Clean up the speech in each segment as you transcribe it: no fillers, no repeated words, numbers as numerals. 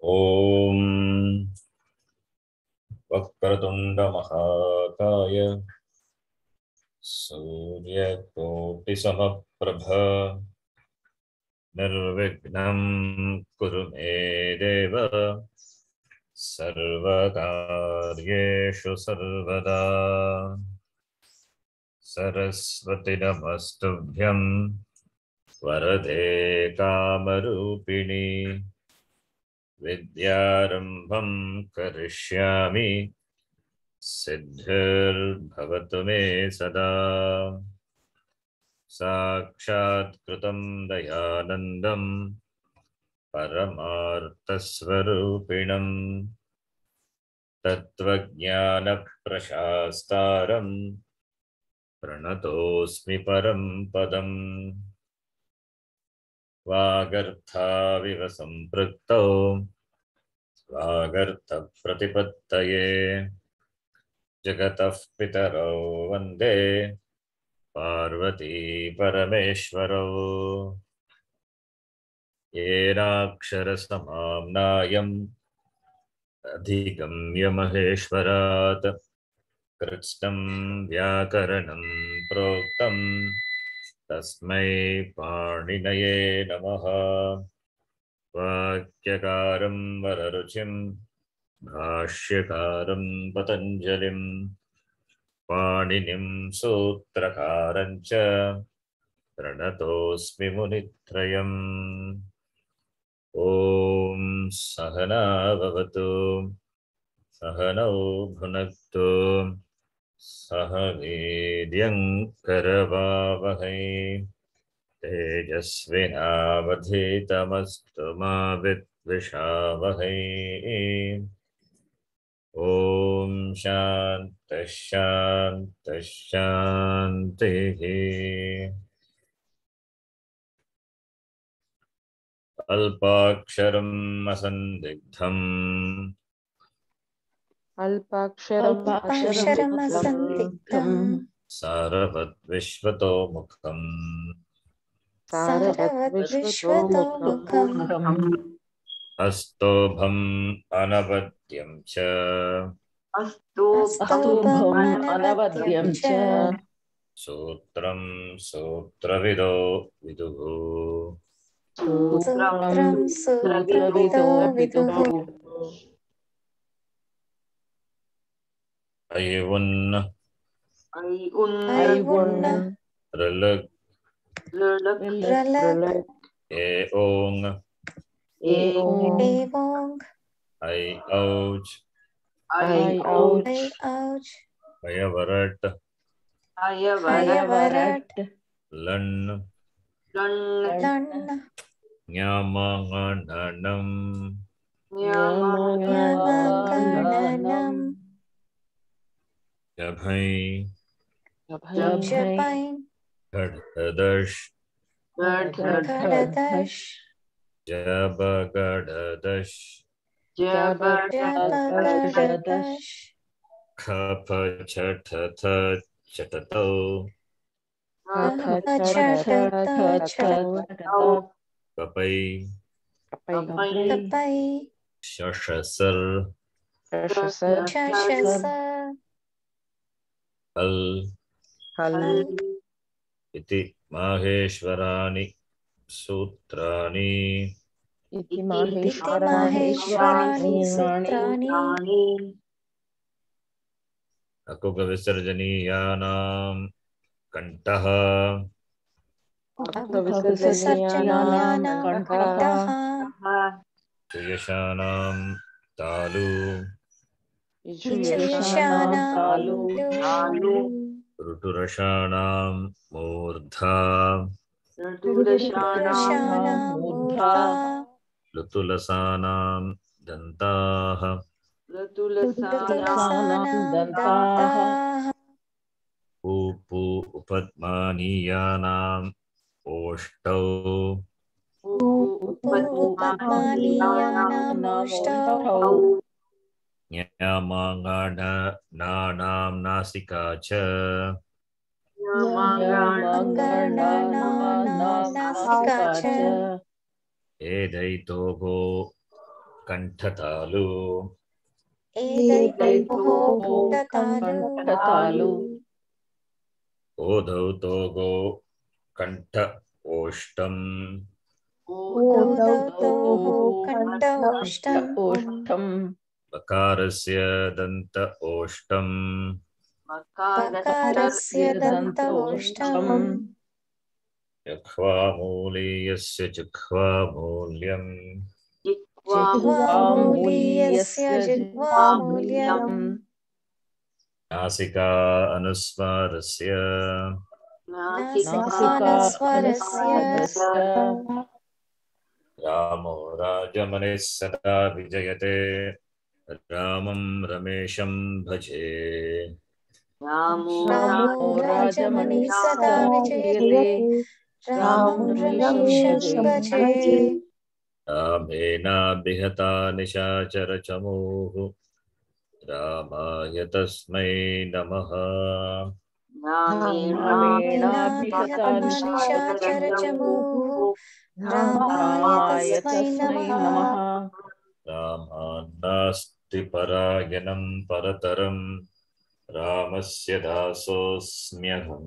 ॐ वक्रतुण्डमहाकाय सूर्यकोटिसमप्रभ निर्विघ्नं कुरु मे देव सर्वकार्येषु सर्वदा। सरस्वती नमस्तुभ्यं वरदे कामरूपिणी विद्यारम्भं करिष्यामि सिद्धिर्भवतु मे सदा। साक्षात् कृतं दयानन्दं परमार्थस्वरूपिणं तत्त्वज्ञानप्रशास्तारं प्रणतोऽस्मि परं पदम्। वागर्थाविव सम्पृक्तौ स्वागर्थप्रतिपत्तये जगतः पितरौ वन्दे पार्वती परमेश्वरौ। येनाक्षरसमाम्नायम् अधिगम्य महेश्वरात् कृत्स्नं व्याकरणं प्रोक्तं तस्मै पाणिनये नमः। वाक्यकारं वररुचिं भाष्यकारं पतञ्जलिं पाणिनिं सूत्रकारं च प्रणतोऽस्मि मुनित्रयम्। ॐ सहना भवतु सहनौ भुनक्तु सह वीर्यं करवावहै तेजस्विनावधीतमस्तु मा विद्विषावहै। ॐ शान्तिः शान्तिः शान्तिः। अल्पाक्षरम् असन्दिग्धम् अल्पाक्षरम् असन्दिग्धम् सारवद्विश्वतोमुखम् सारवद्विश्वतोमुखम् अस्तोभम् अनवद्यं च अस्तोभम् अनवद्यं च सूत्रं सूत्रविदो विदुः सूत्रं सूत्रविदो विदुः। ऐवुन् ऐवुन् ऋलृक् ऋलक् एओङ् एवोङ् ऐ औच् औच् अयवरट् हयवरट् लन् लण् ञामाङणनम् ञमङणनम् जभै जपै घढदश् खडदश् जबगडदश् जपगडदश् खफ छठथ चटतौ कपै तपै शशसर् शशस हल् इति माहेश्वराणि सूत्राणि इति माहेश्वराणि सूत्राणि अकुकविसर्जनीयानां कण्ठः विसर्जनीयानां कण्ठः सुयशानां तालु इचुयशानां तालु ऋटुरषाणां मूर्धा ऋटुरषाणां मूर्धा लुतुलसानां दन्ताः ऋतुलसानां दन्ताः पूपु उपद्मानीयानाम् ओष्ठौ उपमानीयानामोष्टौ ञमाङाणानां नासिका च नासिका च एदैतोगो Kanthatalu. एतयोः कंठतालु कण्ठतालु Odhau togo kantha oshtam. उदौतोः कण्ठ कंठौष्टं ओष्ठम् Bakarasya danta oshtam. बकारस्य दन्त दन्तौष्टं ओष्ठम् Yakhva muliyasya jikhva mulyam. जिह्वामूलीयस्य जिह्वामूलीयस्य जिह्वामूल्यं जिह्वामूल्यम् Nasika anusvarasya. नासिका नासिकानस्वरस्य अनुस्वारस्य Ramo rajamanis sada vijayate. Ramam ramesham bhaje. रामो रामो राजमणिः राजमणिः सदा सदा विजयते विजयते रामं रामं रमेशं रमेशं भजे भजे Ramena bihata nishachara chamuh. Ramaya tasmai namaha. रामेणाभिहता निशाचरचमूः निशाचरचमूः रामाय रामाय तस्मै तस्मै नमः नमः Ramanasti parayanam parataram. Ramasya dasosmyaham.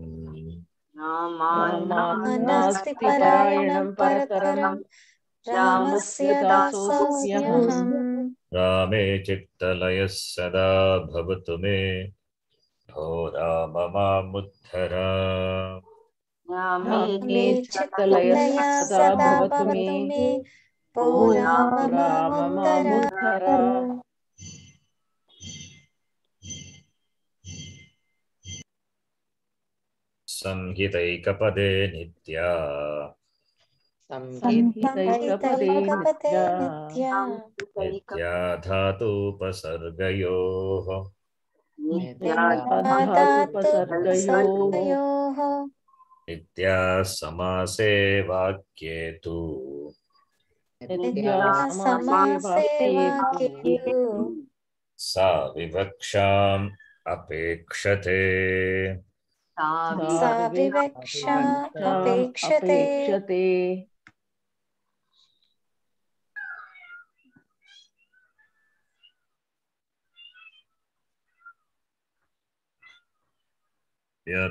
नास्ति रामान्नास्ति परायणं परायणं परतरं परतरं रामस्य रामस्य दासोऽस्म्यहम् दासोऽस्म्यहम् Rame chittalayas sada bhavatu me. Bho Ramamamuddhara. रामे मे चित्तलयः चित्तलया सदा सदा भवतु मे भवतु मे भो भो राम राम मामुद्धर मामुद्धर Samhitaikapade nitya. संहितैकपदे संहितैकपते नित्या नित्या Nitya dhatu pasargayoh. नित्या धातु धातुपसर्गयोः सर्गयोः Nitya samase vakye tu. नित्या नित्या समासे समासे वाक्ये तु वाक्येषु Sa vivaksham apekshate. सा सा विवक्षा विवक्षाम् अपेक्षते अपेक्षते We are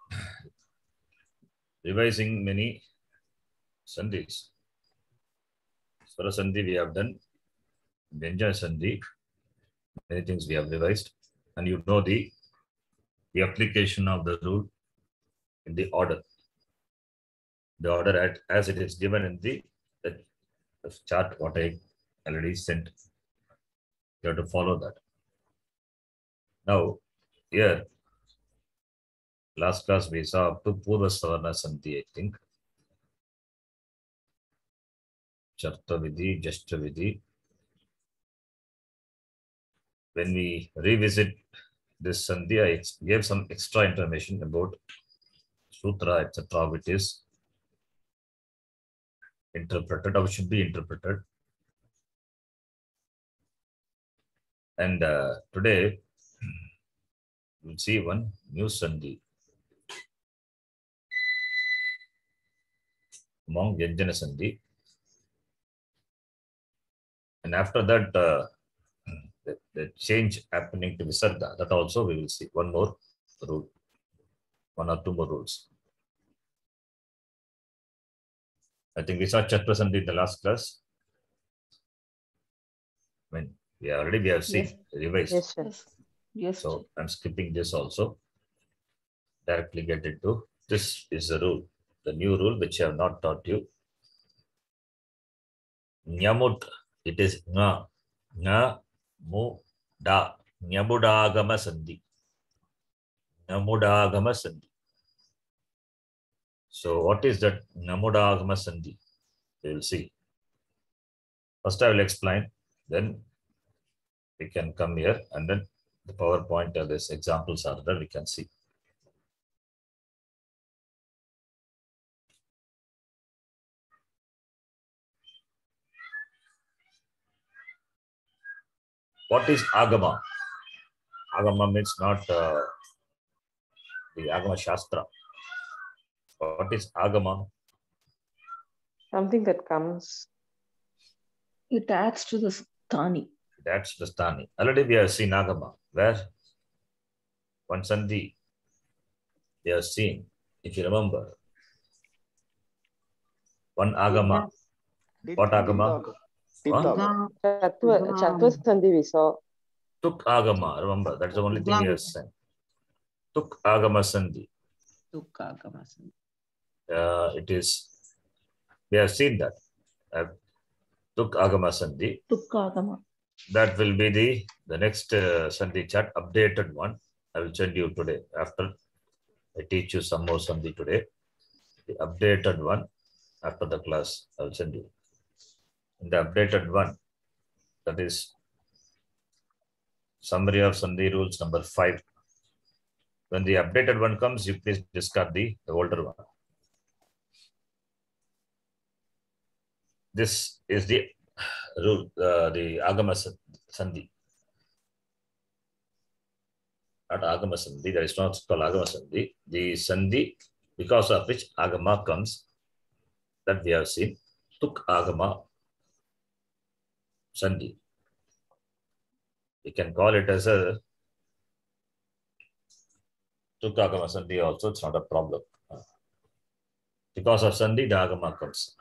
revising many sandhis. Swara sandhi we have done. Vyanjana sandhi. Many things we have revised. And you know the application of the rule in the order. The order as it is given in the chart what I already sent. You have to follow that. Now, here, last class we saw up to Purva Savarna Sandhi, I think. Charta Vidhi, Jashtra Vidhi. When we revisit this Sandhi, I gave some extra information about Sutra, etc., which is interpreted or should be interpreted. And today, we'll see one new Sandhi among Vyanjana Sandhi. And after that, the change happening to Visarga, that also we will see. One more rule, one or two more rules. I think we saw Chatra Sandhi in the last class. When we have seen revised. Yes, sir. Yes, So sir. I'm skipping this also. Directly get into this is the rule, the new rule which I have not taught you. Nyamut, it is nga, mu, da, nyamudagama sandhi. Nyamudagama sandhi. So what is that nyamudagama sandhi? We will see. First I will explain, then we can come here and then the PowerPoint or these examples are there, we can see. What is Agama? Agama means not the Agama Shastra. What is Agama? Something that comes. It adds to the Stani. That's the Stani. Already we have seen Agama. Where? One Sandhi we have seen, if you remember. One Agama. What Agama? What? Chatva Sandhi we saw. Tuk Agama. Remember, that's the only thing we have seen. Tuk Agama Sandhi. It is, we have seen that. Tuk Agama Sandhi. Tukkagama. That will be the next Sandhi chart, updated one. I will send you today. After I teach you some more Sandhi today. The updated one, after the class, I will send you. In the updated one, that is summary of Sandhi rules number 5. When the updated one comes, you please discard the older one. This is the rule, the Agama Sandhi. Not Agama Sandhi, that is not called Agama Sandhi. The Sandhi, because of which Agama comes, that we have seen. Tuk Agama Sandhi. We can call it as a Tuk Agama Sandhi also, it's not a problem. Because of Sandhi, the Agama comes.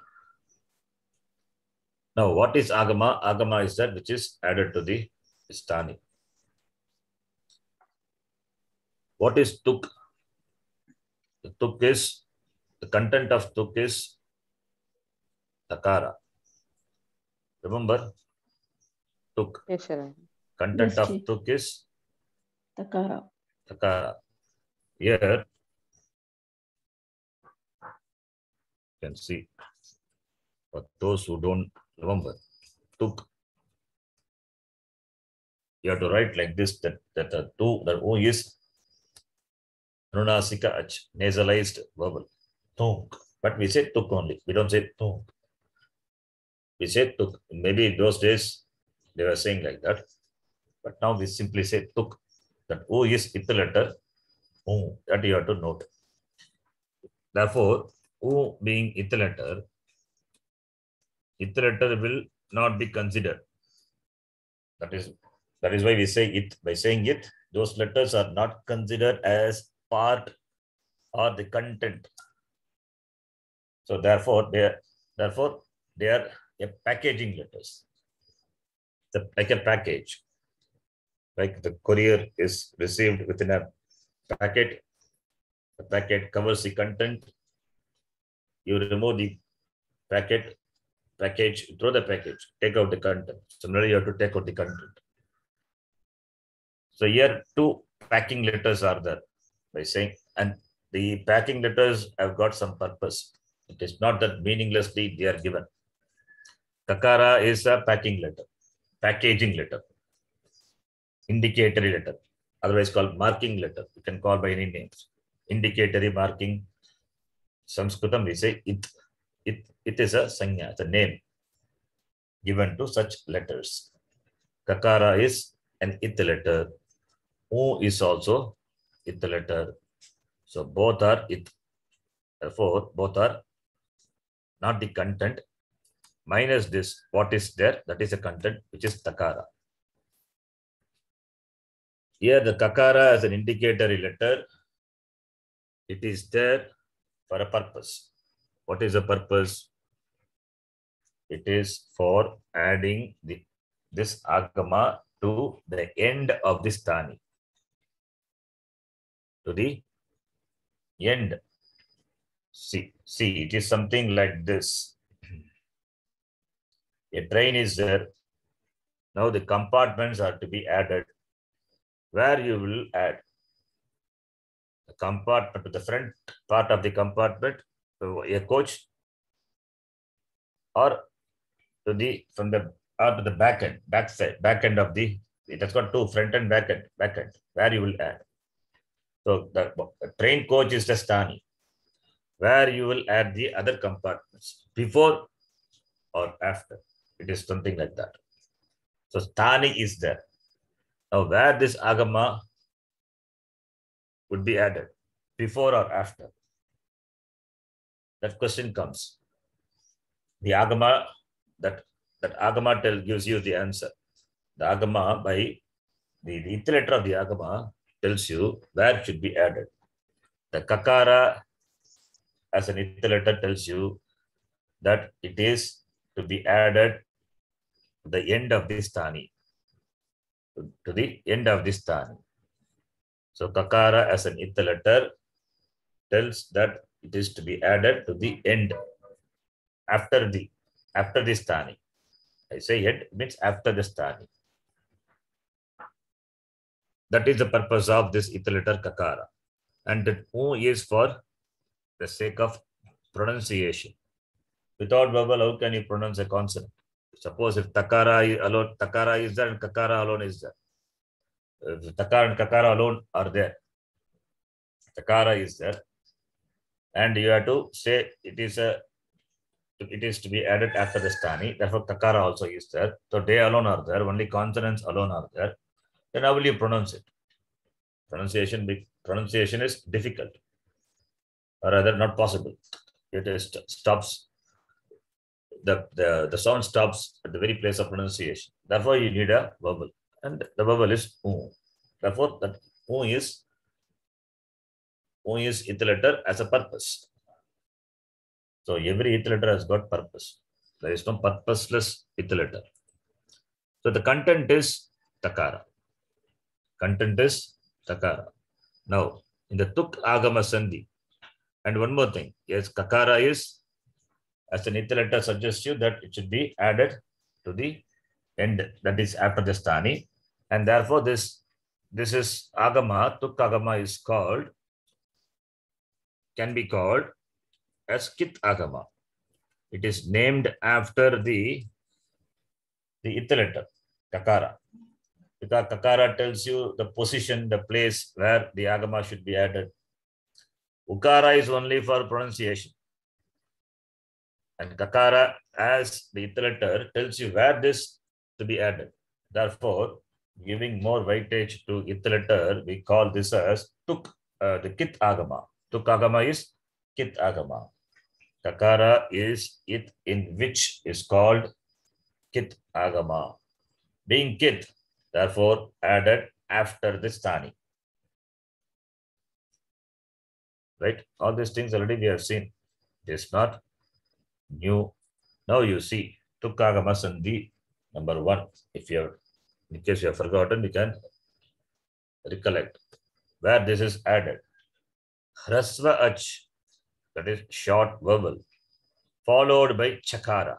Now, what is Agama? Agama is that which is added to the Stani. What is Tuk? The Tuk is, the content of Tuk is Takara. Remember? Tuk. Yes, sir. Content Yes, of Ji. Tuk is Takara. Takara. Here, you can see, for those who don't remember, Tuk, you have to write like this, that O is Anunasika Ach, nasalized vowel. Tuk. But we say Tuk only. We don't say Tuk. We say Tuk. Maybe in those days, they were saying like that. But now we simply say Tuk. That O is with the letter O. That you have to note. Therefore, O being with the letter will not be considered. That is why we say it. By saying it, those letters are not considered as part or the content. So therefore, they are a packaging letters. Like a package. Like the courier is received within a packet. The packet covers the content. You remove the package, throw the package, take out the content. Similarly, you have to take out the content. So here, 2 packing letters are there by saying, and the packing letters have got some purpose. It is not that meaninglessly they are given. Kakara is a packing letter, packaging letter, indicatory letter, otherwise called marking letter. You can call by any names. Indicatory, marking. Sanskritam we say it. It is a sanya, it's a name given to such letters. Kakara is an it letter. U is also it letter. So both are it. Therefore, both are not the content. Minus this, what is there? That is the content, which is Takara. Here, the Kakara as an indicatory letter, it is there for a purpose. What is the purpose? It is for adding this Agama to the end of this Stani. To the end. See, it is something like this. A train is there. Now the compartments are to be added. Where you will add the compartment to the front part of the compartment, a coach, or to the back end of the, it has got 2 front and back end, where you will add. So the train coach is the Stani, where you will add the other compartments before or after. It is something like that. So Stani is there. Now where this Agama would be added, before or after? That question comes. The Agama, that Agama gives you the answer. The agama by the letter of the agama tells you where it should be added. The kakara as an letter tells you that it is to be added to the end of this thani. To the end of this thani. So kakara as an letter tells that it is to be added to the end after this thani. I say end means after this thani. That is the purpose of this letter kakara. And that U is for the sake of pronunciation. Without vowel, how can you pronounce a consonant? Suppose if takara alone, takara is there and kakara alone is there. If takara and kakara alone are there, takara is there, and you have to say it is to be added after the stani. Therefore, kakara also is there. So they alone are there. Only consonants alone are there. Then how will you pronounce it? Pronunciation is difficult, or rather not possible. It is stops. The sound stops at the very place of pronunciation. Therefore, you need a vowel, and the vowel is U. Therefore, that U is letter as a purpose. So every letter has got purpose. There is no purposeless letter. So the content is takara. Content is takara. Now, in the tuk agama sandhi, and one more thing, yes, kakara is, as an letter suggests you that it should be added to the end, that is after the stani, and therefore this is agama, tuk agama is called, can be called as kit agama. It is named after the letter, kakara. Because kakara tells you the position, the place where the agama should be added. Ukara is only for pronunciation. And kakara as the letter tells you where this to be added. Therefore, giving more weightage to letter, we call this as the kit agama. Tuk agama is kit agama. Kakara is it in which is called kit agama. Being kit, therefore added after the stani. Right? All these things already we have seen. It is not new. Now you see Tukagama Sandhi number 1. In case you have forgotten, you can recollect where this is added. Hrasva ach, that is short vowel, followed by chakara.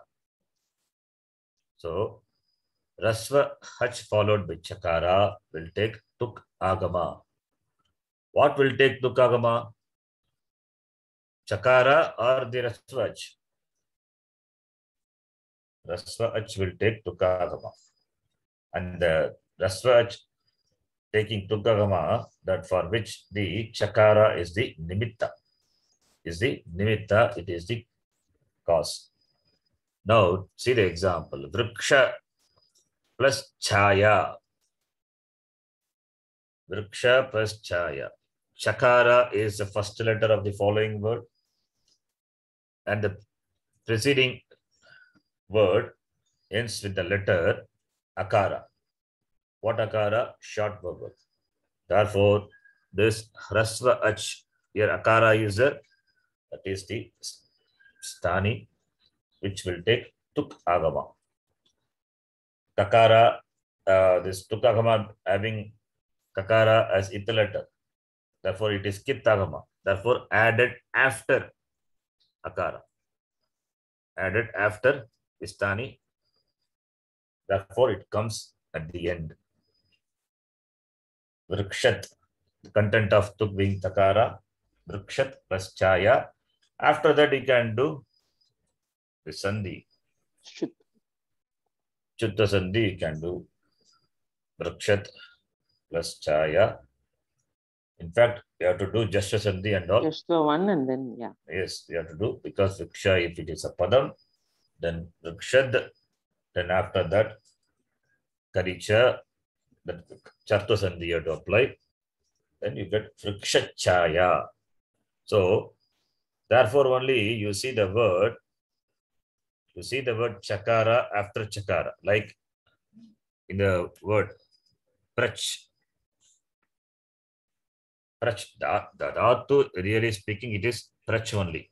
So Rasva hach followed by chakara will take tuk agama. What will take tuk agama? Chakara or the rasva ach? Rasva ach will take tuk agama. And the rasva ach taking tuk agama, that for which the chakara is the nimitta. It is the cause. Now see the example. Vriksha plus chaya. Vriksha plus chaya. Chakara is the first letter of the following word, and the preceding word ends with the letter akara. What akara? Short vowel. Therefore, this hrasva ach, here akara is there. That is the stani, which will take tuk agama. Kakara, this tuk agama having kakara as letter. Therefore, it is kit agama. Therefore, added after akara. Added after stani. Therefore, it comes at the end. Vrikshat, the content of tuk being takara. Vrikshat plus chaya. After that, you can do the sandhi. Chutta sandhi, you can do vrikshat plus chaya. In fact, you have to do just a sandhi and all. Just the one and then, yeah. Yes, you have to do, because vriksha, if it is a padam, then vrikshad, then after that, karicha, that chartha sandhi you have to apply. Then you get vrikshat chaya. So, therefore, only you see the word chakara after chakara. Like in the word prach. Prach, the dhatu, really speaking, it is prach only.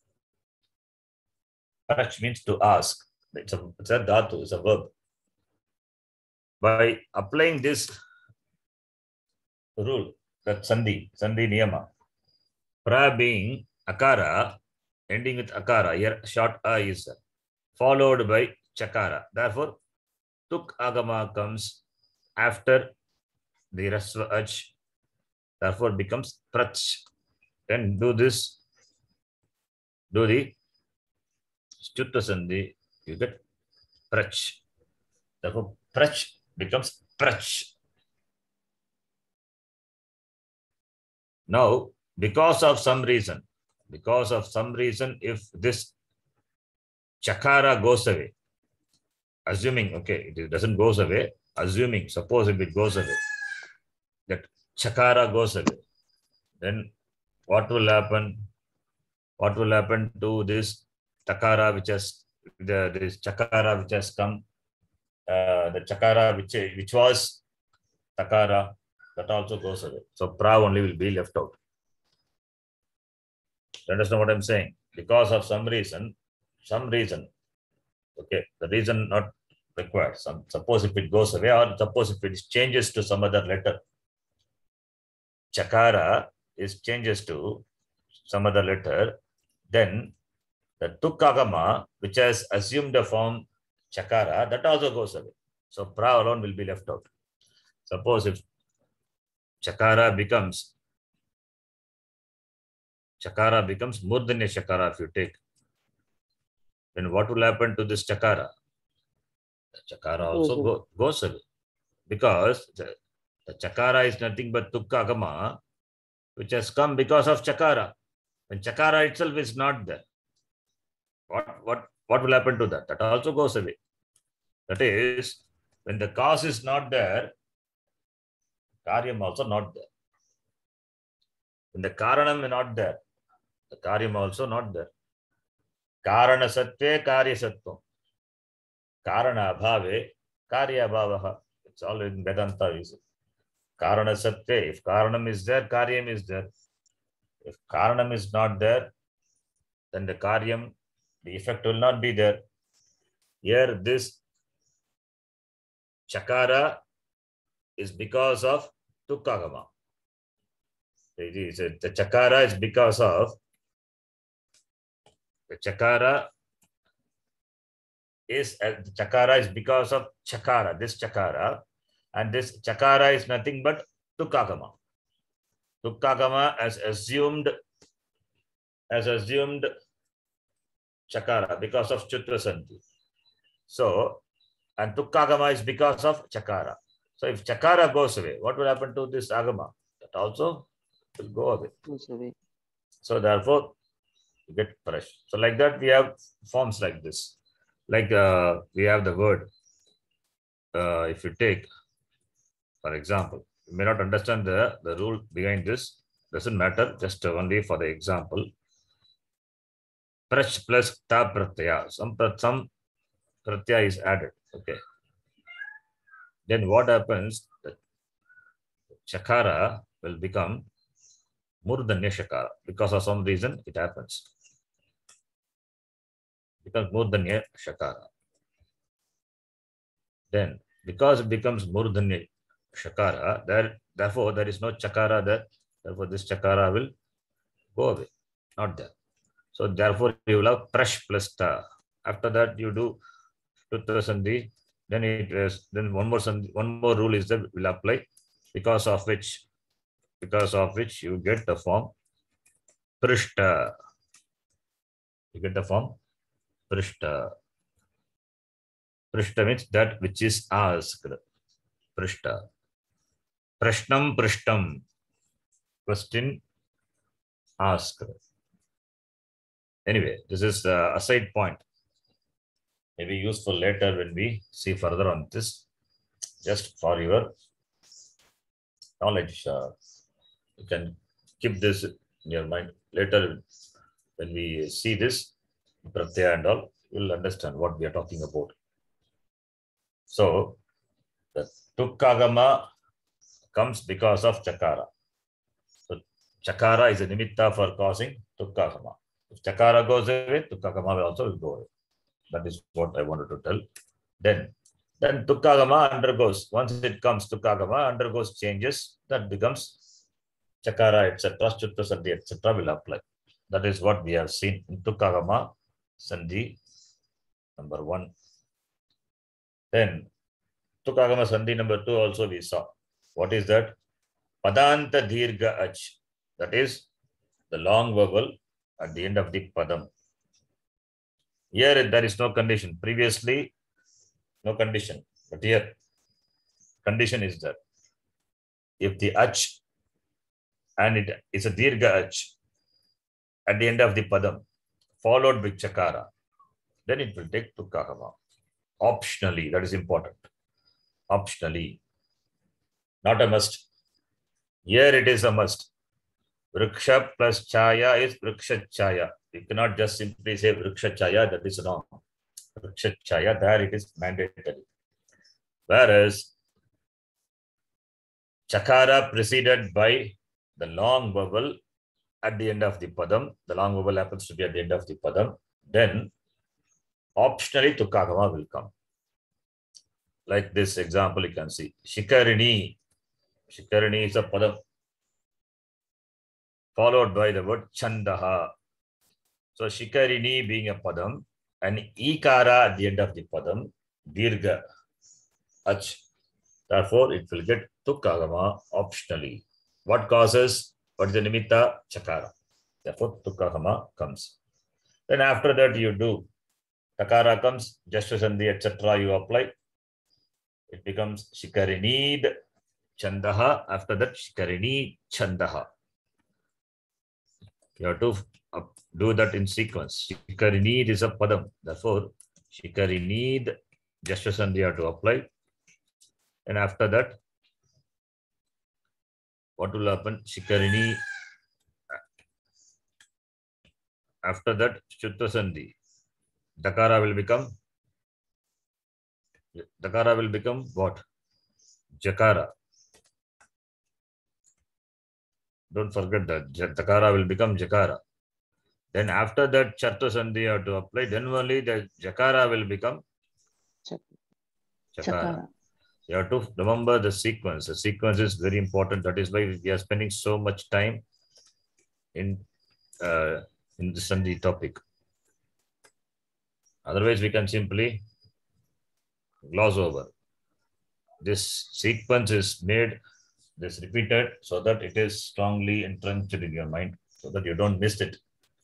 Prach means to ask. It's a dhatu, it's a verb. By applying this rule, that sandhi niyama, pra being akara, ending with akara, here short a is followed by chakara. Therefore, tuk agama comes after the rasva ach, therefore becomes prach. Then do this, do the Chutta sandhi, you get prach. Therefore, prach becomes prach. Now, because of some reason, if this chakara goes away, assuming, okay, it doesn't goes away, assuming, suppose if it goes away, that chakara goes away, then what will happen? What will happen to this takara which has this chakara which has come, the chakara which was takara, that also goes away. So pra only will be left out. You understand what I'm saying? Because of some reason, okay, the reason not required. Suppose if it goes away, or suppose if it changes to some other letter, chakara is changes to some other letter, then the tukagama, which has assumed the form chakara, that also goes away. So pra alone will be left out. Suppose if chakara becomes murdanya chakara, if you take, then what will happen to this chakara? The chakara also goes away, because the chakara is nothing but tukagama, which has come because of chakara. When chakara itself is not there, what will happen to that? That also goes away. That is, when the cause is not there, karyam also not there. When the karanam is not there, the karyam also not there. Karana satve karya sattvam. Karana abhave karya abhavaha. It's all in Vedanta. Karana satve. If karanam is there, karyam is there. If karanam is not there, then the karyam, the effect will not be there. Here, this chakara is because of tukagama. The chakara is because of chakara is because of chakara, this chakara, and this chakara is nothing but tukagama. Tukagama has assumed chakara because of Chutta sandhi. So, and tukagama is because of chakara. So, if chakara goes away, what will happen to this agama? That also will go away. So, therefore, you get fresh. So, like that, we have forms like this. Like we have the word. If you take, for example, you may not understand the rule behind this. Doesn't matter. Just only for the example. Prach plus ta pratyaya. Some pratyaya is added. Okay. Then what happens? The chakara will become murdanya chakara. Because of some reason, it happens. Becomes murdanya chakara. Then, because it becomes murdanya chakara, therefore there is no chakara there. Therefore, this chakara will go away. Not there. So, therefore, you will have prach plus ta. After that, you do Chutta sandhi. Then one more rule is that will apply, because of which you get the form prishta. You get the form prishta. Prishta means that which is asked. Prishta. Prashnam prishtam. Question asked. Anyway, this is a side point. Maybe useful later when we see further on this. Just for your knowledge, you can keep this in your mind. Later, when we see this, pratyaya and all, you'll understand what we are talking about. So, The Tukkagama comes because of Chakara. So Chakara is a nimitta for causing Tukkagama. If Chakara goes away, Tukkagama also will go away. That is what I wanted to tell. Then Tukkagama undergoes, once it comes, Tukkagama undergoes changes, that becomes Chakara, etc., Chutta Sandhi, etc. will apply. That is what we have seen in Tukkagama Sandhi number 1. Then Tukkagama Sandhi number 2 also we saw. What is that? Padanta Dirgha Ach. That is the long vowel at the end of the Padam. Here there is no condition. Previously, no condition. But here, condition is that if the Ach and it is a Dirgha Ach at the end of the Padam, followed by Chakara, then it will take Tukkagama. Optionally, that is important. Optionally, not a must. Here it is a must. Vriksha plus Chaya is Vriksha Chaya. You cannot just simply say Vriksha Chaya, that is wrong. Vriksha Chaya, there it is mandatory. Whereas Chakara preceded by the long vowel at the end of the Padam, the long vowel happens to be at the end of the Padam, then optionally Tukkagama will come. Like this example you can see. Shikarini. Shikarini is a Padam followed by the word Chandaha. So Shikarini being a Padam and Ikara at the end of the Padam, Dirgha Ach. Therefore, it will get Tukkagama optionally. What causes? What is the nimitta? Chakara. Therefore, Tukkagama comes. Then after that you do. Takara comes, Jashva Sandhi, etc. you apply. It becomes Shikarinid Chandaha. After that, Shikarini Chandaha. You have to do that in sequence. Shikarinid is a Padam. Therefore, Shikarinid Jashva Sandhi you have to apply. And after that, what will happen? Shikarini. After that, Chutta Sandhi. Dakara will become what? Jakara. Don't forget that. Dakara will become Jakara. Then after that, Chatta Sandhi you have to apply. Then only the Jakara will become Chakara. Chakara. You have to remember the sequence. The sequence is very important. That is why we are spending so much time in the Sandhi topic. Otherwise, we can simply gloss over. This sequence is made, this repeated, so that it is strongly entrenched in your mind, so that you don't miss it.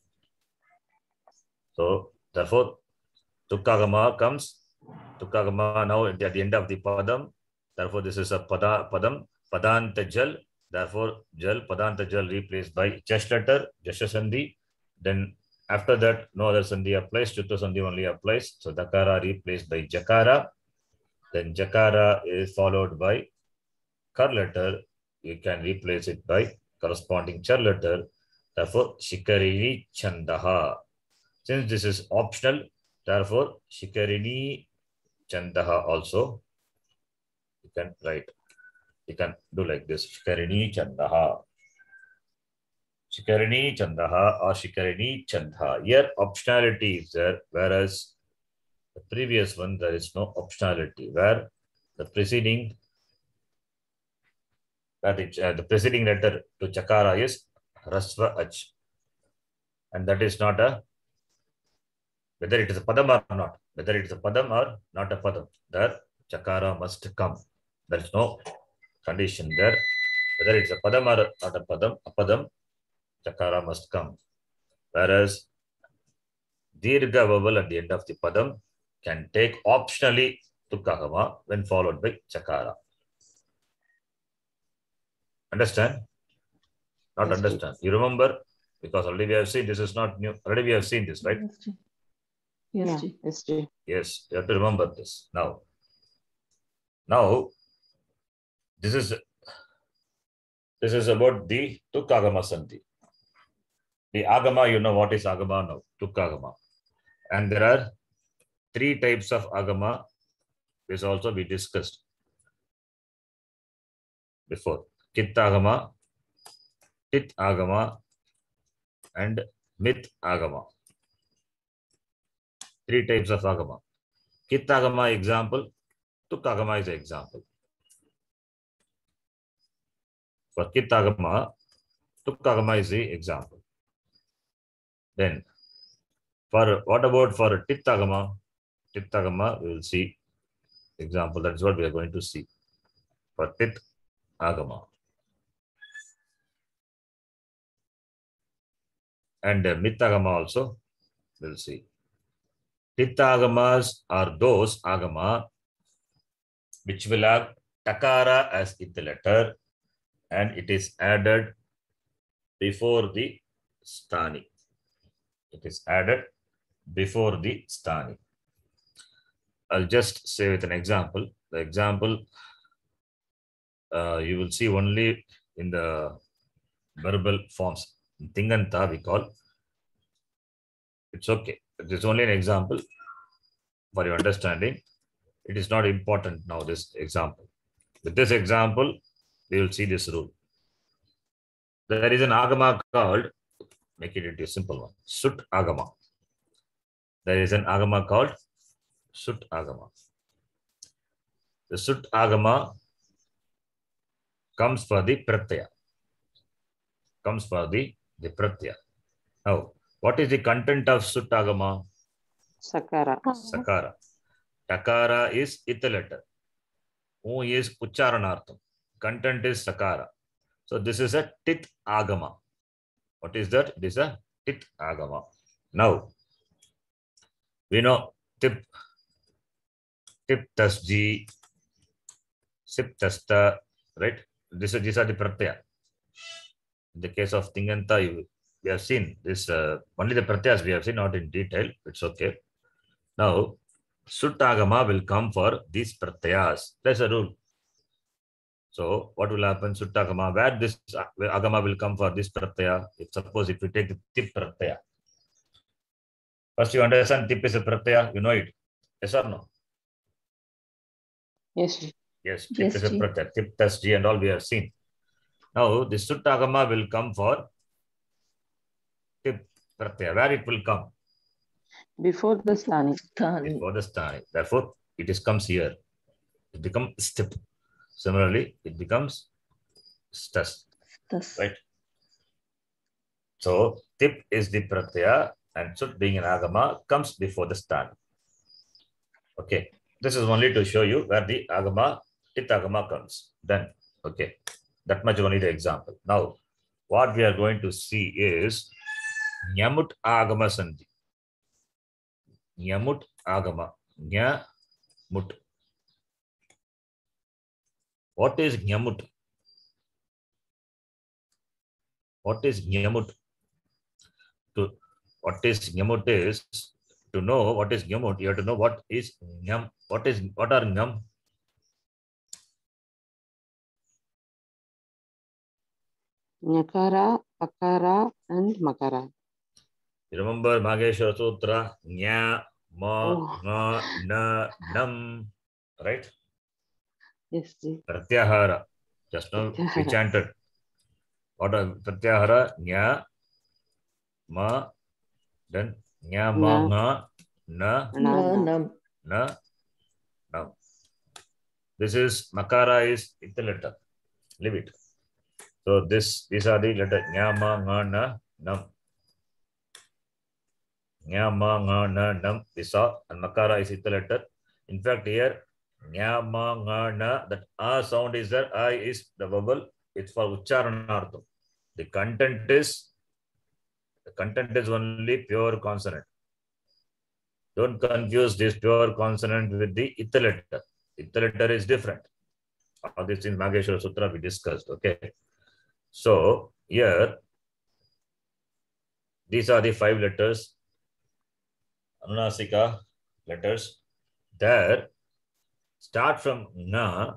So, therefore, Tukkagama comes. Tukkagama now at the end of the Padam. Therefore, this is a Padam. Padanta Jal. Therefore, Jal, Padanta Jal replaced by Jash letter, Jasha Sandhi. Then after that, no other Sandhi applies. Chutta Sandhi only applies. So, Dakara replaced by Jakara. Then Jakara is followed by Kar letter. You can replace it by corresponding Char letter. Therefore, Shikarini Chandaha. Since this is optional, therefore, Shikarini Chandaha also you can write. You can do like this. Shikarini Chandaha. Shikarini Chandaha or Shikarini Chandha. Here optionality is there, whereas the previous one there is no optionality, where the preceding letter to Chakara is Rasva Ach. And that is not a, whether it is a Padam or not, whether it is a Padam or not a Padam, there Chakara must come. There is no condition there. Whether it's a Padam or not a Padam, Chakara must come. Whereas Dirgha vowel at the end of the Padam can take optionally Tukkagama when followed by Chakara. Understand? Not Yes, understand. You remember? Because already we have seen this is not new. Already we have seen this, right? Yes, Ji. Yes, Yeah, Ji. yes, Ji. Yes, you have to remember this. Now, this is about the Tukkagama Sandhi. The Agama, you know what is Agama now? Tukkagama. And there are 3 types of Agama. This also we discussed. before. Kit Agama, Tit Agama, and Mit Agama. 3 types of Agama. Kit Agama example, Tuk Agama is an example. For Kit Agama, Tuk Agama is the example. Then, what about for Tit Agama? Tit Agama, we will see example. That's what we are going to see for Tit Agama. And Mit Agama also, we will see. Tit Agamas are those Agama which will have Takara as its letter, and it is added before the Sthani. It is added before the Sthani. I'll just say with an example. The example you will see only in the verbal forms. Tinganta we call. It's okay. It is only an example for your understanding. It is not important now, this example. With this example, we will see this rule. There is an Agama called, make it into a simple one, Sut Agama. There is an Agama called Sut Agama. The Sut Agama comes for the Pratyaya. Comes for the Pratyaya. Now, what is the content of Sut Agama? Sakara. Sakara. Takara is ith letter. U is Ucharanartham. Content is Sakara. So this is a Tit Agama. What is that? It is a Tit Agama. Now, we know Tip Tasji, Sip Tasta, right? These are the Pratyaya. In the case of Tinganta, we have seen this, only the Pratyayas we have seen, not in detail. It's okay. Now, Sut Agama will come for these Pratyayas. That's a rule. So, what will happen? Sut Agama, where this Agama will come for this Pratyaya? Suppose if we take the Tip Pratyaya. First, you understand Tip is a Pratyaya, you know it. Yes or no? Yes. Yes, Tip Yes, is a Ji. Pratyaya. Tip, Tas, Ji and all we have seen. Now, the Sut Agama will come for Tip Pratyaya. Where it will come? Before the Sthani. Sthani. Before the Sthani. Therefore, it comes here. It becomes Stip. Similarly, it becomes Stas. Tas. Right? So, Tip is the Pratyaya and Sut being an Agama comes before the Sthani. Okay. This is only to show you where the Agama, Tit Agama comes. Then, okay. That much only the example. Now, what we are going to see is Nyamut Agama Sandhi. Nyamut Agama. Nyamut. What is Nyamut? What is Nyamut? What is Nyamut is, to know what is Nyamut, you have to know what is Nyam. What are Nyam? Nyakara, Akara, and Makara. You remember Mageshwara Sutra? Nya, Ma, Oh. Nga, Na, Nam. Right? Yes, Ji. Pratyahara. Just now we Pratyahara. chanted. What are Pratyahara? Nya, Ma, then Nya, Ma, Nga, Na, Na, nam. Na, Nam. This is Makara is ith letter. Leave it. So these are the letter Nya, Ma, Nga, Na, Nam. Nya, Ma, Nga, Na, Nam. We saw, and Makara is ith letter. In fact, here Nya, Ma, Nga, Na, that A sound is there. I is the vowel. It's for Ucharanartham. The content is only pure consonant. Don't confuse this pure consonant with the ith letter. Ith letter is different. All these in Mageshwara Sutra we discussed. Okay. So here, these are the 5 letters, Anunasika letters. There, start from Nga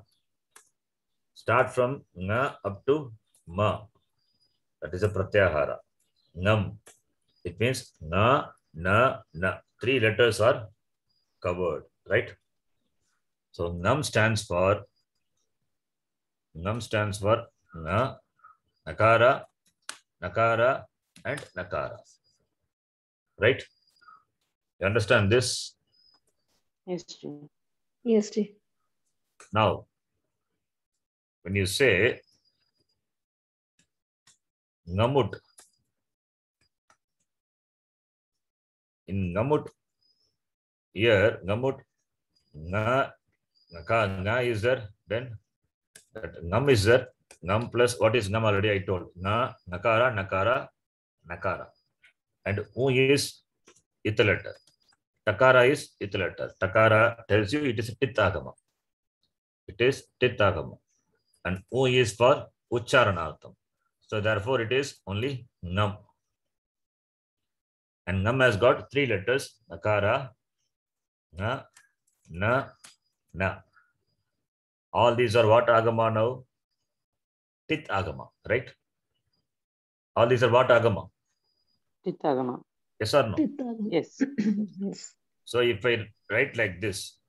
up to Ma. That is a Pratyahara. Nam. It means Na, Na, Na. 3 letters are covered, right? So Nam stands for Ngam stands for na, nakara, nakara, and nakara. Right? You understand this? Yes, Ji. Yes, Ji. Now, when you say ngamut, in ngamut, here ngamut, nga, nga is there, then that ngam is there, ngam plus what is ngam already I told, nga, nakara, nakara, nakara. And u is ith letter. Takara is ith letter. Takara tells you it is tit agama. It is tit agama. And u is for ucharanartham. So therefore it is only ngam. And ngam has got three letters, nakara, na, na, na. All these are what agama now? Tit agama, right? All these are what agama? Titagama. Yes or no? Tittagama. Yes. Yes. So if I write like this,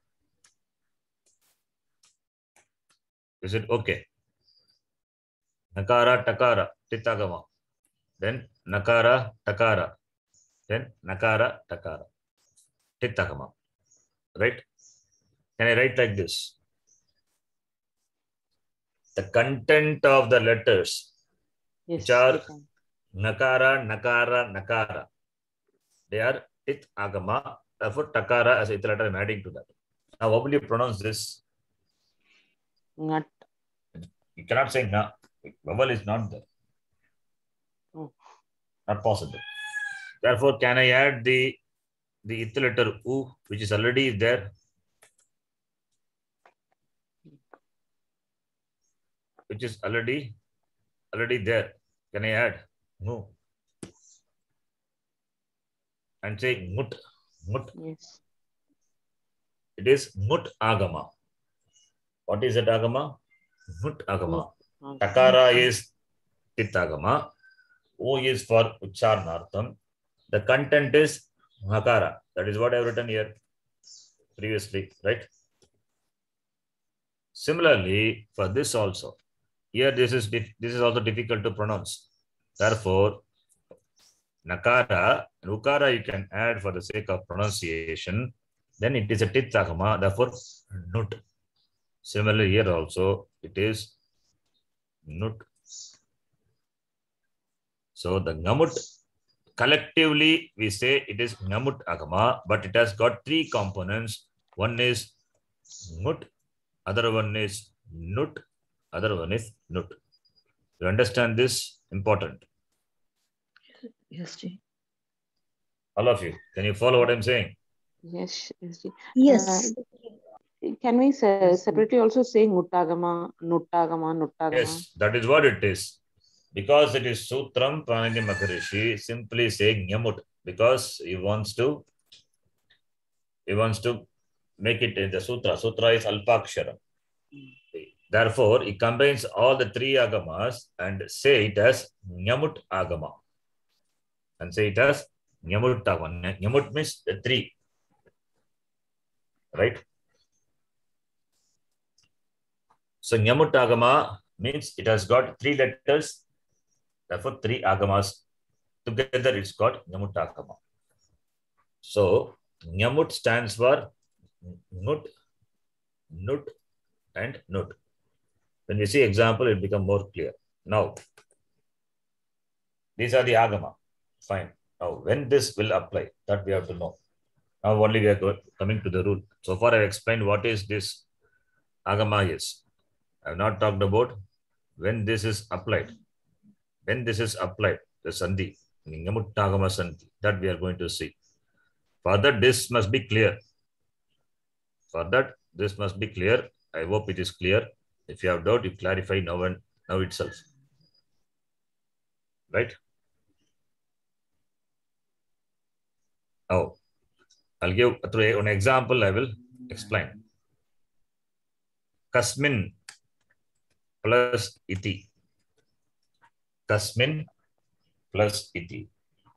is it okay? Nakara, takara, titagama. Then nakara, takara. Then nakara, takara. Titagama. Right? Can I write like this? The content of the letters, Yes. which are you can. nakara, nakara, nakara, they are tit agama. Therefore, takara as a letter I am adding to that. Now, how will you pronounce this? Ngat. You cannot say na. Vowel is not there. Oh. Not possible. Therefore, can I add the ith letter u, which is already there? Which is already there. Can I add? No. And say mut. Mut. Yes. It is mut agama. What is that agama? Mut agama. Mut. Takara is tit agama. O is for ucharnartham. The content is nakara. That is what I have written here previously, right? Similarly, for this also, here this is also difficult to pronounce. Therefore, nakara and ukara you can add for the sake of pronunciation. Then it is a tit agama. Therefore, nut. Similarly, here also it is nut. So the ngamut, collectively we say it is ngamut agama, but it has got three components. One is nut, other one is nut, other one is nut. You understand this? Important. Yes, Ji. All of you, can you follow what I'm saying? Yes. Yes. Ji. Yes. Can we separately also say Nuttagama, Nuttagama, Nuttagama? Yes, that is what it is. Because it is Sutram Pranini Maharishi, simply saying Nyamut, because he wants to make it in the Sutra. Sutra is Alpakshara. Therefore, he combines all the three agamas and say it as Nyamut agama. And say it as Nyamut agama. Nyamut means the three. Right? So Nyamut agama means it has got three letters. Therefore, three agamas together it's got Nyamut agama. So Nyamut stands for Nut, Nut, and Nut. When we see example, it becomes more clear. Now, these are the agama. Fine. Now, when this will apply, that we have to know. Now, only we are coming to the rule. So far, I have explained what is this agama is. I have not talked about when this is applied. When this is applied, the sandhi, Nyamutagama sandhi, that we are going to see. For that, this must be clear. For that, this must be clear. I hope it is clear. If you have doubt, you clarify now itself. Right? Now, I'll give through an example. I will explain. Kasmin plus iti. Kasmin plus iti.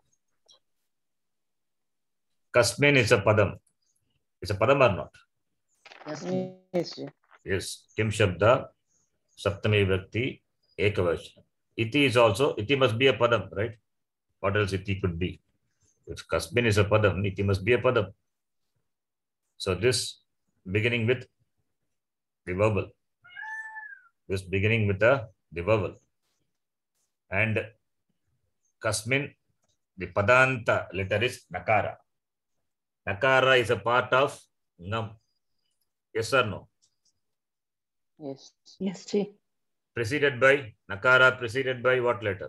Kasmin is a padam. It's a padam or not? Yes. Yes. Ji. Yes. Kim Shabda Saptami Vibhakti, Ekavachana. Iti is also, iti must be a padam, right? What else iti could be? If kasmin is a padam, iti must be a padam. So this beginning with the vowel. This beginning with the vowel. And kasmin, the padanta letter is nakara. Nakara is a part of ngam. Yes or no? Yes. Yes, Ji. Preceded by, nakara preceded by what letter?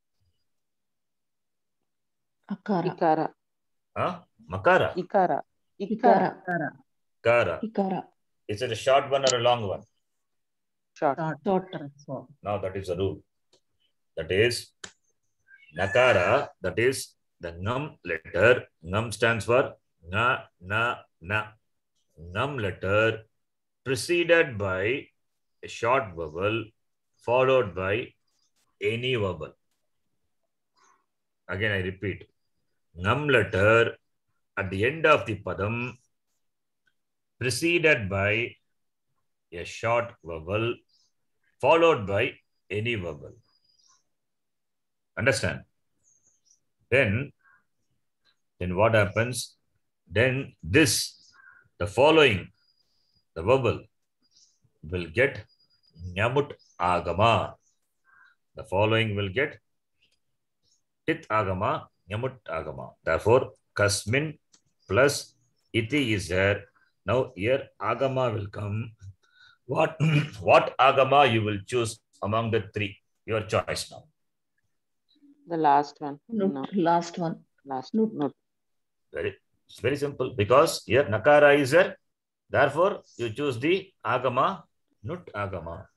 Akara. Ikara. Huh? Makara? Ikara. Ikara. Kara. Ikara. Is it a short one or a long one? Short. Short. Now that is the rule. That is nakara, that is the ngam letter. Ngam stands for na, na, na. Ngam letter preceded by a short vowel followed by any vowel. Again, I repeat. Ngam letter at the end of the padam preceded by a short vowel followed by any vowel. Understand? Then what happens? Then this, the following, the vowel will get nyamut agama. The following will get tit agama, nyamut agama. Therefore, kasmin plus iti is there. Now here agama will come. What agama you will choose among the three? Your choice now. The last one. Nut. No. Last one. Last. Nut. Nut. It's very simple because here nakara is there. Therefore, you choose the agama, nut agama.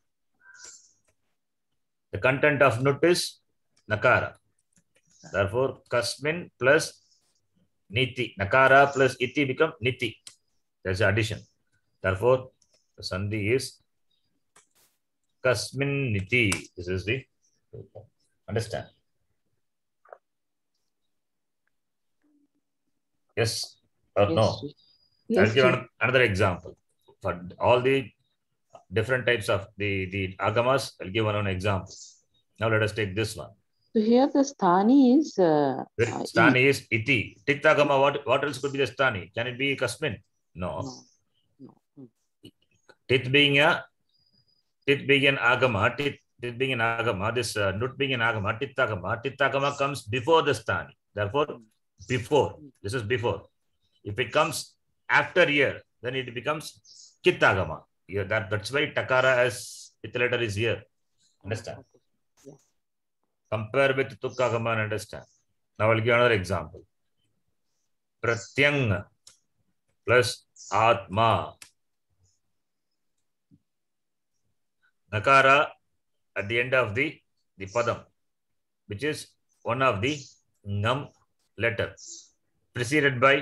The content of nut is nakara. Therefore, kasmin plus niti. Nakara plus iti become niti. That's the addition. Therefore, the sandhi is kasmin niti. This is the understand. Yes or Yes. no? Yes, I'll give Ji. another example. For all the different types of the agamas, I'll give one example. Now let us take this one. So here the sthani is Sthani is iti. Tit agama, what else could be the sthani? Can it be kasmin? No. No. Tit being an agama, tit being an agama, this nut being an agama, tit agama comes before the sthani. Therefore, before. This is before. If it comes after here, then it becomes kit agama. Here, that's why takara as it letter is here. Understand? Yeah. Compare with tuk agama and understand. Now I'll give another example. Pratyang plus atma. Nakara at the end of the padam, which is one of the ngam letter, preceded by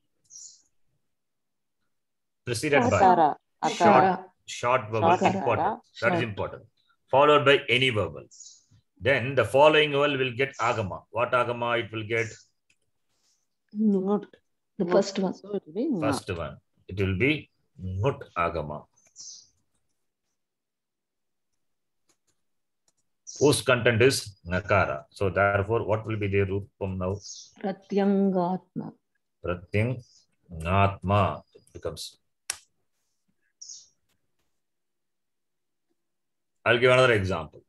Akara. Akara. short vowel. Short Important. akara. That is Short. important. Followed by any vowel. Then the following vowel will get agama. What agama it will get? Nut. The Nut. first one. So it will be nga. First one. It will be nut agama. Whose content is nakara. So therefore, what will be their rupam now? Pratyangatma. Pratyangatma. It becomes. I'll give another example.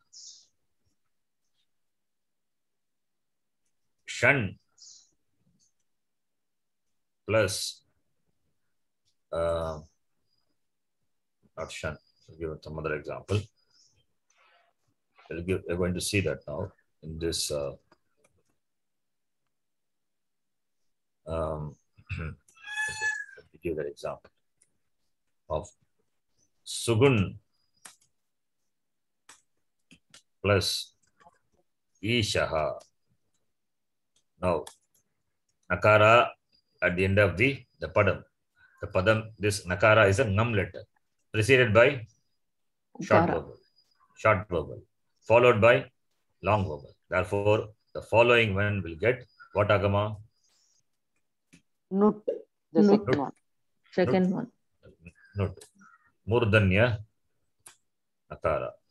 Shan plus not Shan. I'll give some other example. We're going to see that now in this let me give that example of Sugun plus Ishaha. Now, nakara at the end of the padam. The padam, this nakara is a ngam letter, preceded by short Ukara. vowel, followed by long vowel. Therefore, the following one will get what agama? Nut. The Nut. second one. Second one. Nut. Murdanya nakara.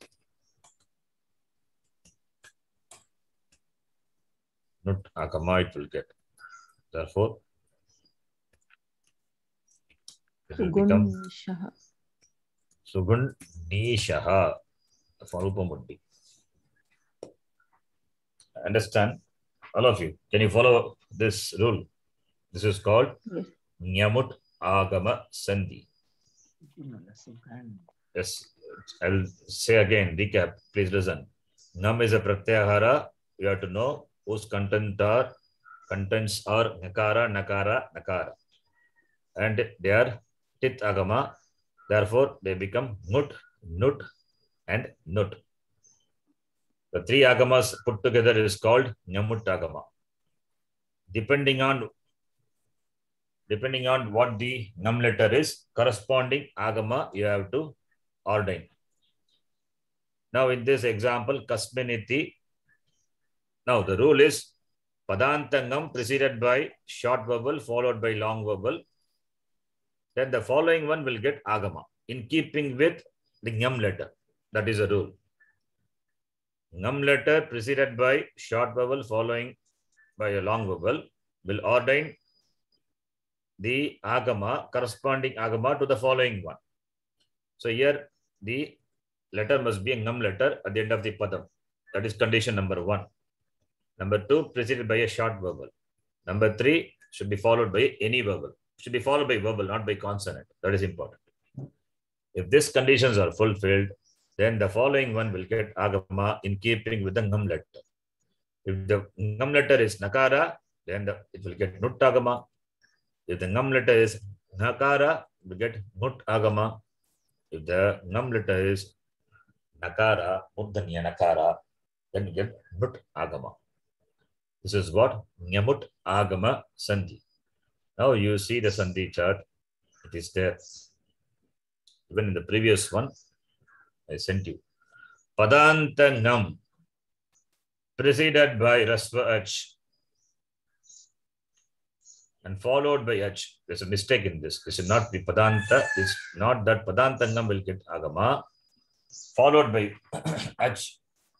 Nut agama it will get. Therefore, it will become Sugunnishah. Sugun Nishaha. The Farupam would be. Understand? All of you. Can you follow this rule? This is called Yes. Nyamut Agama Sandhi. Yes, I will say again, recap. Please listen. Nam is a pratyahara. You have to know whose contents are nakara, nakara, nakara. And they are tit agama. Therefore, they become nut, nut, and nut. The three agamas put together is called Nyamut agama. Depending on what the Nam letter is, corresponding agama you have to ordain. Now, in this example, Kasminiti. Now, the rule is Padantangam preceded by short vowel followed by long vowel. Then the following one will get agama in keeping with the Nyam letter. That is a rule. Nyam letter preceded by short vowel following by a long vowel will ordain the agama, corresponding agama to the following one. So here the letter must be a Nyam letter at the end of the padam. That is condition number 1. Number 2, preceded by a short vowel. Number 3, should be followed by any vowel. Should be followed by vowel, not by consonant. That is important. If these conditions are fulfilled, then the following one will get agama in keeping with the Ngam letter. If the Ngam letter is nakara, then it will get nut agama. If the Ngam letter is nakara, we get nut agama. If the Ngam letter is nakara, muddhanya nakara, then we get nut agama. This is what Nyamut Agama Sandhi. Now you see the Sandhi chart. It is there. Even in the previous one, I sent you. Padanta Ngam preceded by Rasva H and followed by H. There's a mistake in this. This should not be Padanta. It's not that Padanta Ngam will get Agama followed by H.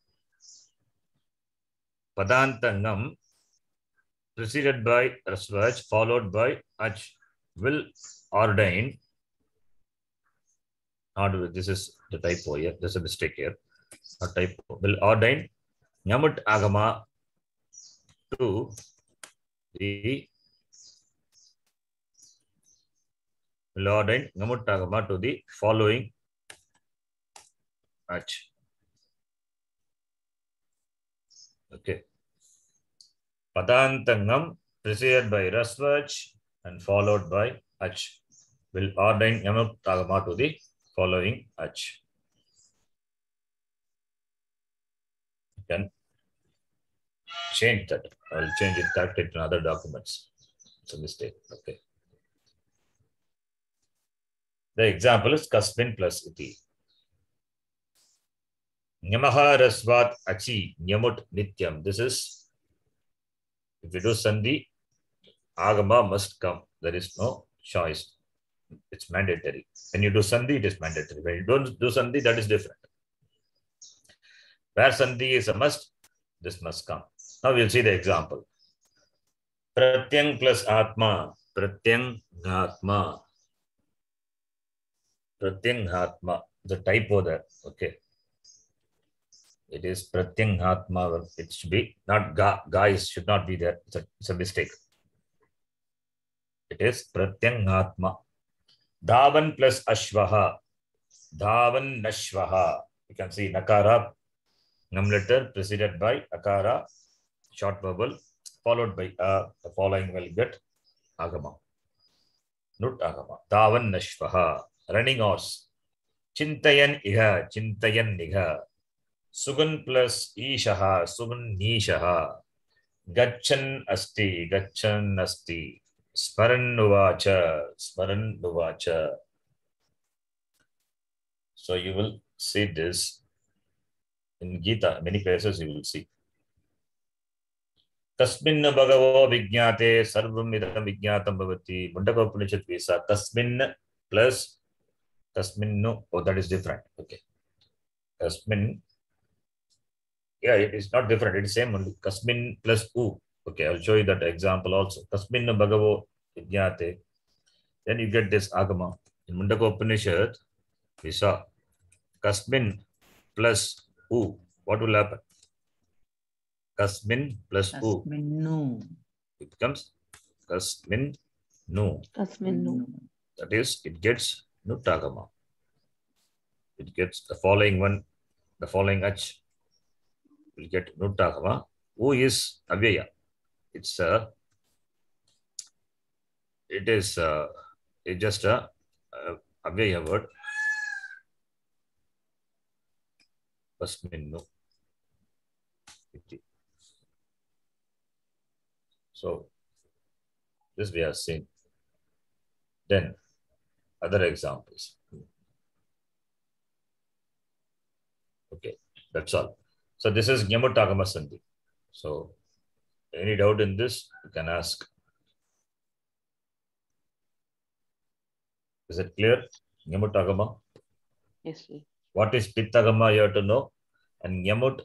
Padantangam preceded by Rasvaj followed by Ach will ordain. This is the typo here. There's a mistake here. A typo will ordain Nyamut Agama to the following Ach. Okay. Padantangam preceded by Rasvaj and followed by Ach will ordain Nyamut Agama to the following Ach. You can change that. I will change it, correct it in other documents. It's a mistake. Okay. The example is Kasmin plus Iti. Nyamaha Rasvat Achi Nyamut Nityam. This is, if you do Sandhi, Agama must come. There is no choice. It's mandatory. When you do Sandhi, it is mandatory. When you don't do Sandhi, that is different. Where Sandhi is a must, this must come. Now we'll see the example. Pratyang plus Atma. Pratyang Atma. Pratyang Atma. The typo there. Okay. It is Pratyang Atma. It should be not Ga. Ga should not be there. It's a mistake. It is Pratyang Atma. Dhavan plus Ashvaha. Dhavan Nashvaha. You can see Nakara, Nam letter preceded by Akara, short vowel, followed by the following will get Agama. Nut Agama. Dhavan Nashvaha. Running horse. Chintayan Iha. Chintayan Nigha. Sugun plus Ishaha. Sugun Nishaha. Gachan Asti. Gachan Asti. Smaran Nuvacha. Smaran Nuvacha. So you will see this in Gita. Many places you will see. Tasmin Bhagavo Vijnate Sarvam Idam Vijnatam Bhavati. Mundaka Upanishad Visa. Tasmin plus Tasmin no. Oh, that is different. Okay. Tasmin. Yeah, it is not different. It is same only. Kasmin plus U. Okay, I'll show you that example also. Tasmin Bhagavo Jnate. Then you get this Agama. In Mundaka Upanishad, we saw Kasmin plus U. What will happen? Kasmin plus U. Tasminnu. It becomes Kasmin Nu. Tasminnu. That is, it gets Nuttagama. It gets the following one, the following Ach will get Nuttagama. U is Avyaya. It is just a Avyaya word. Tasminnu. So this we have seen. Then other examples. Okay, that's all. So this is Nyamutagama Sandhi. So any doubt in this, you can ask. Is it clear? Nyamutagama. Yes, sir. What is Pittagama? You have to know. And Nyamut,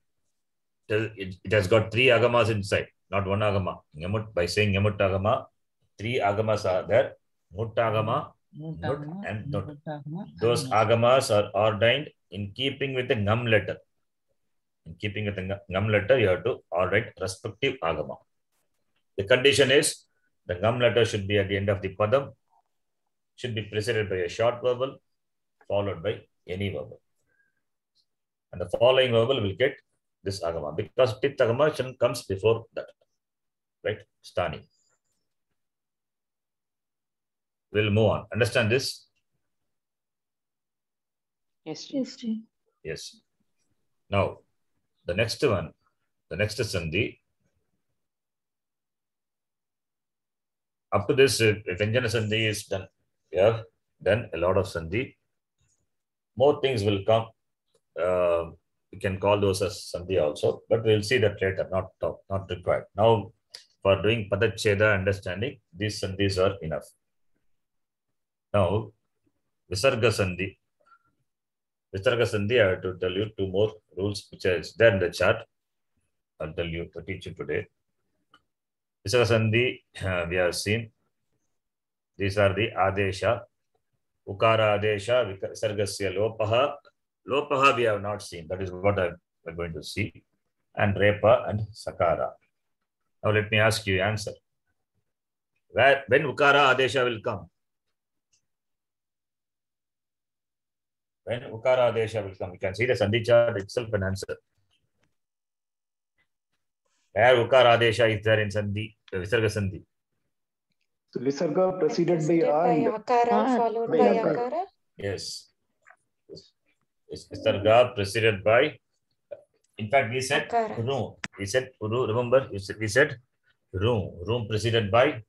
it has got 3 agamas inside, not 1 agama. Nyamut, by saying Nyamutagama, 3 agamas are there. Muttagama, Nut, and Nut. Those agamas are ordained in keeping with the Ngam letter. In keeping with the Ngam letter, you have to ordain respective agama. The condition is the Ngam letter should be at the end of the Padam, should be preceded by a short vowel, followed by any vowel. And the following vowel will get this agama because Pit agama comes before that. Right? Stani. We'll move on. Understand this? Yes, sir. Yes, sir. Yes. Now, the next one, the next Sandhi. Up to this, Vyanjana Sandhi is done. We have done a lot of Sandhi. More things will come. We can call those as Sandhi also, but we'll see that later, not required. Now, for doing Padacheda understanding, these Sandhis are enough. Now, Visarga Sandhi. Visarga Sandhi, I have to tell you 2 more rules which is there in the chart. I'll tell you to teach you today. Visarga Sandhi, we have seen. These are the Adesha. Ukara Adesha, Visargasya Lopaha. Lopaha we have not seen. That is what we're going to see. And Repa and Sakara. Now let me ask you answer. When Ukara Adesha will come? When Ukara Adesha will come? You can see the Sandhi chart itself and answer. Where Ukara Adesha is there in Sandhi, Visarga Sandhi? So Visarga preceded by A and Akara followed by by Akara. Akara. Yes. Visarga preceded by, in fact, we said Akara. Room. We said Uru, remember? We said Room. Room preceded by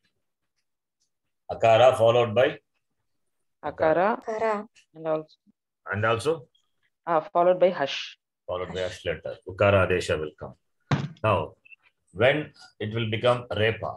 Akara followed by Akara Akara. and also and also followed by Hush. followed by Ash letter. Ukara Adesha will come. Now, when it will become Repa?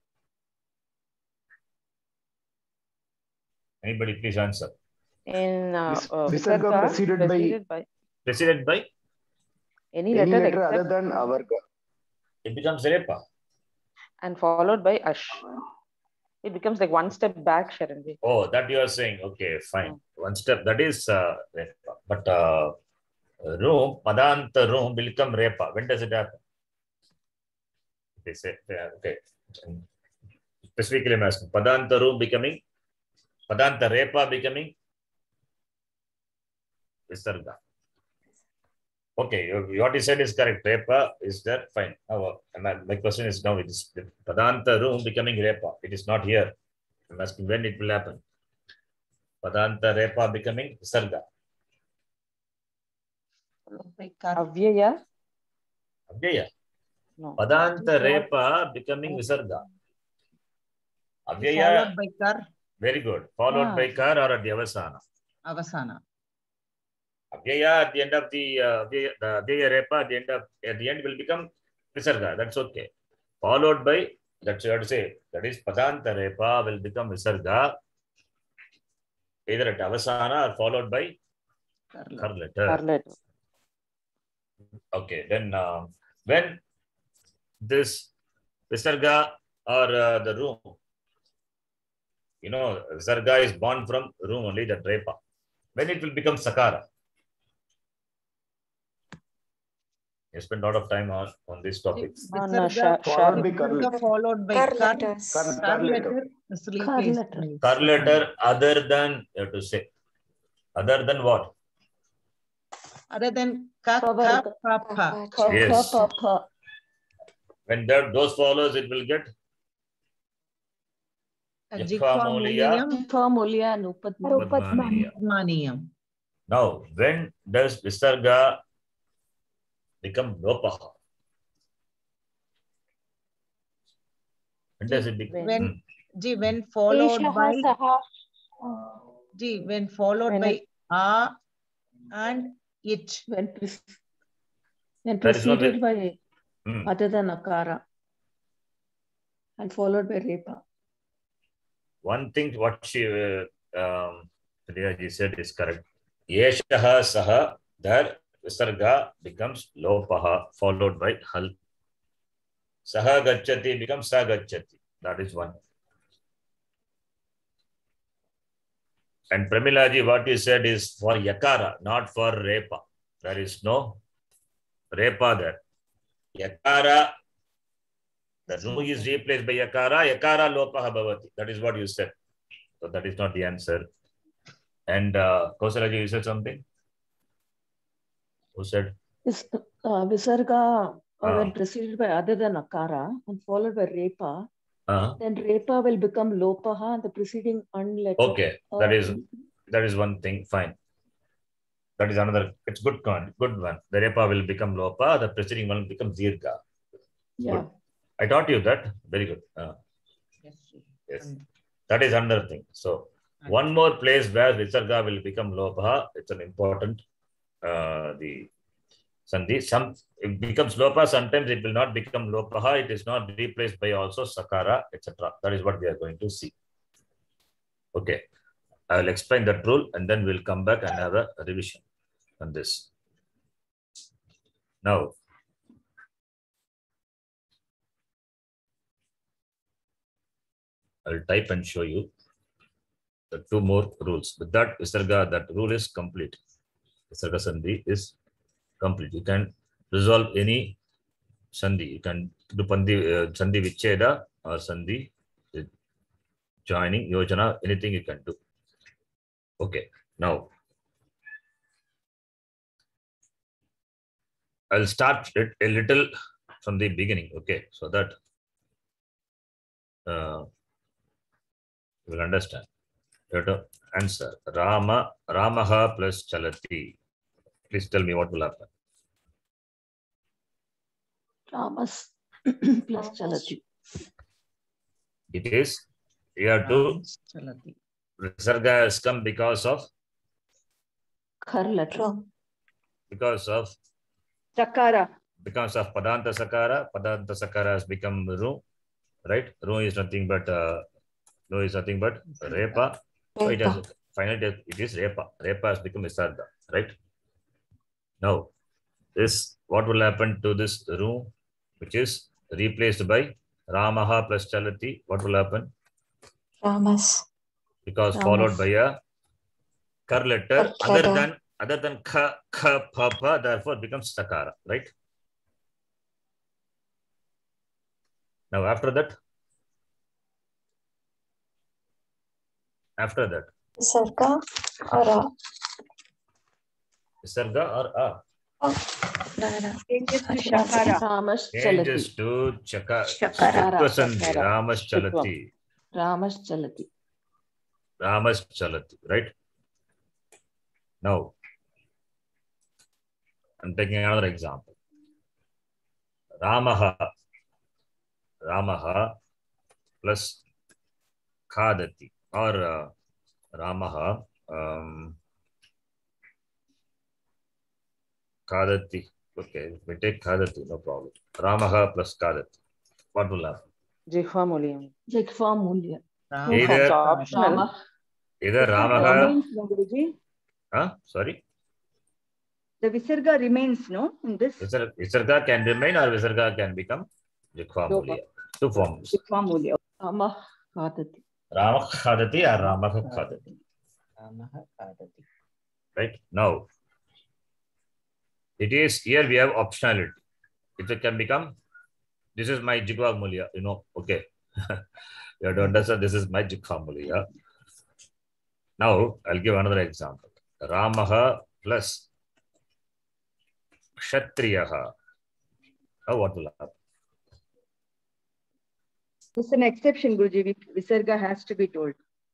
Anybody please answer. In Visarga Preceded by any any letter letter other except than Avarga. it becomes Repa. and followed by Ash. It becomes like one step back, Sharanji. Oh, that you are saying. Okay, fine. One step. That is Repa. But Room, Padanta Room will become Repa. When does it happen? They say, okay. Specifically, I'm asking. Padanta Room becoming, Padanta Repa becoming Visarga. Okay, what you said is correct. Repa is there, fine. Now, my question is now, it is Padanta Room becoming Repa. It is not here. I'm asking when it will happen. Padanta Repa becoming Visarga. Avyaya? Avyaya. No. Padanta Repa becoming Visarga. Avyaya. Followed by Kar, Very good. Followed by Kar or at the Avasana. Avasana. Avyaya at the end of the Avyaya Repa at the end will become Visarga. That's okay. Followed by, that's what you have to say. That is Padanta Repa will become Visarga either at Avasana or followed by Kar letter. Kar letter. Okay, then when this Visarga or the room, Visarga is born from room only, that Repa. When it will become Sakara? You spend a lot of time on these topics. Followed by Kar. Followed by Kar Kar. letters. Kar letter is replaced. Kar letter other than, you have to say. Other than what? Other than Ka, Ka, Ka, Pa, Pa. Ka, Yes. pa, pa. When those follows, it will get Jikvamulyam, Jikvamulia and Upadma. Padmaniyam. Padmaniyam. Now, when does Visarga become Lopaha? When does it become? When when followed by Saha. when followed by A and it. When There is no preceded by Hmm. other than Akara and followed by Repa. One thing what Priyaji said is correct. Yeshaha saha, there Visarga becomes Lopaha followed by Hal. Saha gacchati becomes Sa gacchati. That is one. And Premilaji, what you said is for Yakara, not for Repa. There is no Repa there. Yakara, the Ru is replaced by Yakara. Yakara Lopaha Bhavati. That is what you said. So that is not the answer. And Kausalaji, you said something? Who said? Visarga when preceded by other than Akara and followed by Repa, then Repa will become Lopaha and the preceding unletter. Okay, that is one thing. Fine. That is another. It's good one. The Repa will become Lopa. The preceding one will become Zirga. Yeah. Good. I taught you that. Very good. Yes. That is another thing. So one more place where Visarga will become Lopaha. It's an important the Sandhi. It becomes Lopa. Sometimes it will not become Lopaha. It is not replaced by also Sakara, etc. That is what we are going to see. Okay. I will explain that rule and then we'll come back and have a revision on this. Now, I'll type and show you the two more rules. With that, Visarga, that rule is complete. Visarga Sandhi is complete. You can resolve any Sandhi. You can do Sandhi Vicheda or Sandhi joining, Yojana, anything you can do. Okay, now I'll start it a little from the beginning. Okay, so that you will understand. You have to answer. Ramaha plus Chalati. Please tell me what will happen. Ramas plus Chalati. It is, you have to, Chalati. Visarga has come because of Kar letter. Sakara. Because of Padanta Sakara. Padanta Sakara has become Ru, right? Ru is nothing but Repa. So it has, finally it is Repa. Repa has become Visarga, right? Now, this, what will happen to this Ru, which is replaced by Ramaha plus Chalati? What will happen? Ramas. Because followed by a Kar letter other than Kha, Pa, Pa, therefore becomes Sakara, right? Now after that, Visarga or A? Visarga or A? Changes to Shakara. Ramas Changes Chalati. to Shakara. Sandhi. Ramas Chalati. Ramas Chalati. Ramas Chalati, right? Now, I'm taking another example. Ramaha plus Khadati or Ramaha Khadati. Okay, we take Khadati, no problem. Ramaha plus Khadati. What will happen? Jihvamulyam. Jikvamulia. Either Rama. Ramaha. Remains, no, Guruji? Sorry? The Visarga remains, no, in this? Visarga can remain or Visarga can become Jikhvamulya. Two forms. Jikhvamulya. Ramah khadati. Ramah khadati or Ramah khadati. Ramah khadati. Right? Now, it is here we have optionality. It can become, this is my Jikhvamulya, you know, okay. You have to understand this is my Jikhvamulya. Now, I'll give another example. Ramaha plus Kshatriyaha. Now, what will happen? It's an exception, Guruji. Visarga has to be told.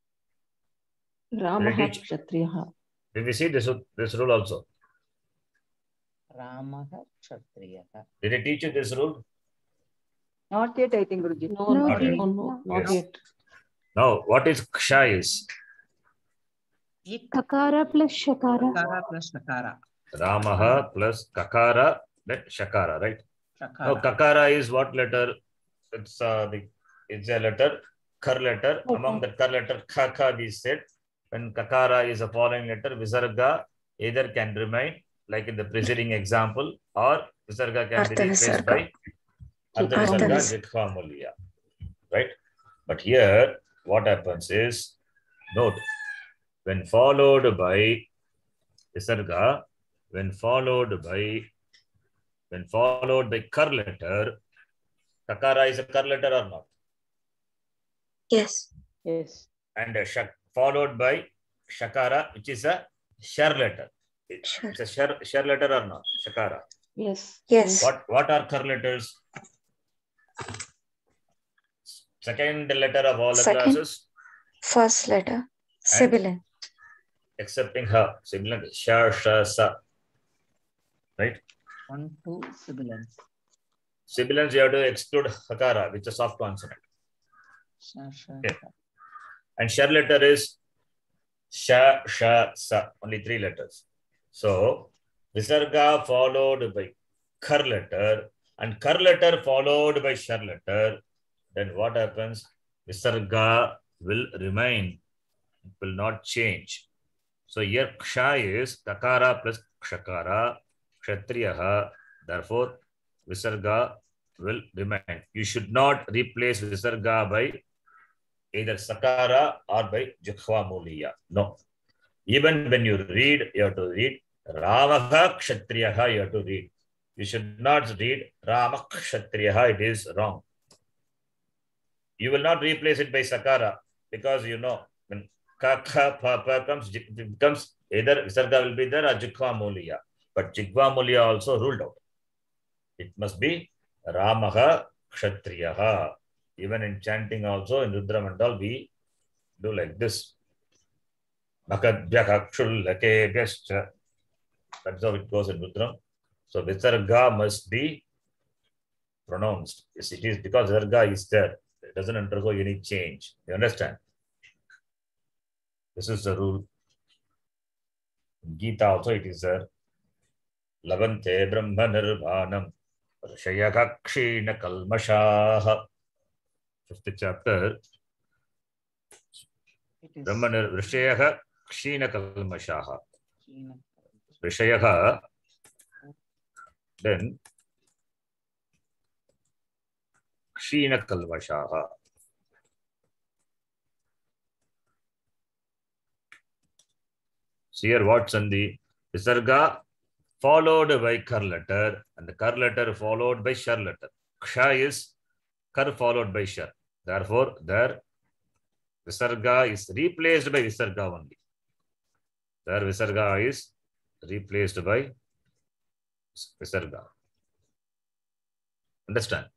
Ramah Kshatriyaha. Did we see this rule also? Ramah Kshatriyaha. Did I teach you this rule? Not yet, I think, Guruji. No, Not yet. not yet. Now, what is Ksha is? Kakara plus Shakara. Kakara plus Shakara. Ramaha plus Kakara, then Shakara, right? Shakara. Now, Kakara is what letter? It's a letter, Kar letter. Okay. Among the Kar letter, Kaka we said. When Kakara is a following letter, Visarga either can remain, like in the preceding example, or Visarga can be replaced by Ardha Visarga, Jikhvamulya. Right? But here, what happens is, note, when followed by Visarga, when followed by Kar letter, Kakara is a Kar letter or not? Yes. Yes. And followed by Shakara, which is a Shar letter. Sure. It's a Shar letter or not? Shakara. Yes. Yes. What are Kar letters? Second letter of all the classes. First letter. Sibilant. Excepting her. Sibilant. Sha, Sha, Sa. Right? 1, 2 sibilants. Sibilants, you have to exclude Hakara, which is a soft consonant. Okay. And Shar letter is Sha, Sha, Sa. Only 3 letters. So, Visarga followed by Kar letter and Kar letter followed by Shar letter. Then what happens? Visarga will remain. It will not change. So, here Ksha is Kakara plus Kshakara, Kshatriyaha. Therefore, Visarga will remain. You should not replace Visarga by either Sakara or by Jikhvamulya. No. Even when you read, you have to read Ramaha Kshatriyaha, you have to read. You should not read Ramah Kshatriyaha, it is wrong. You will not replace it by Sakara because you know when Kaka Papa comes, it becomes either Visarga will be there or Jikhvamulya. But Jikhvamulya also ruled out. It must be Ramaha Kshatriyaha. Even in chanting also, in Rudra Mandal, we do like this. That's how it goes in Rudra. So Visarga must be pronounced. Yes, it is because Visarga is there. It doesn't undergo any change. You understand? This is the rule. In Gita also it is there. Lavante Brahma Nirvanam Rishayaka Kshina Kalmashaha. 5th chapter. Brahma Rishayaka Kshina Kalmashaha. Rishayaka. Then Kshina Kalmashaha. See here what Sandhi? Visarga followed by Kar letter and the Kar letter followed by Shar letter. Ksha is Kar followed by Shar. Therefore, there Visarga is replaced by Visarga only. There Visarga is replaced by Visarga. Understand?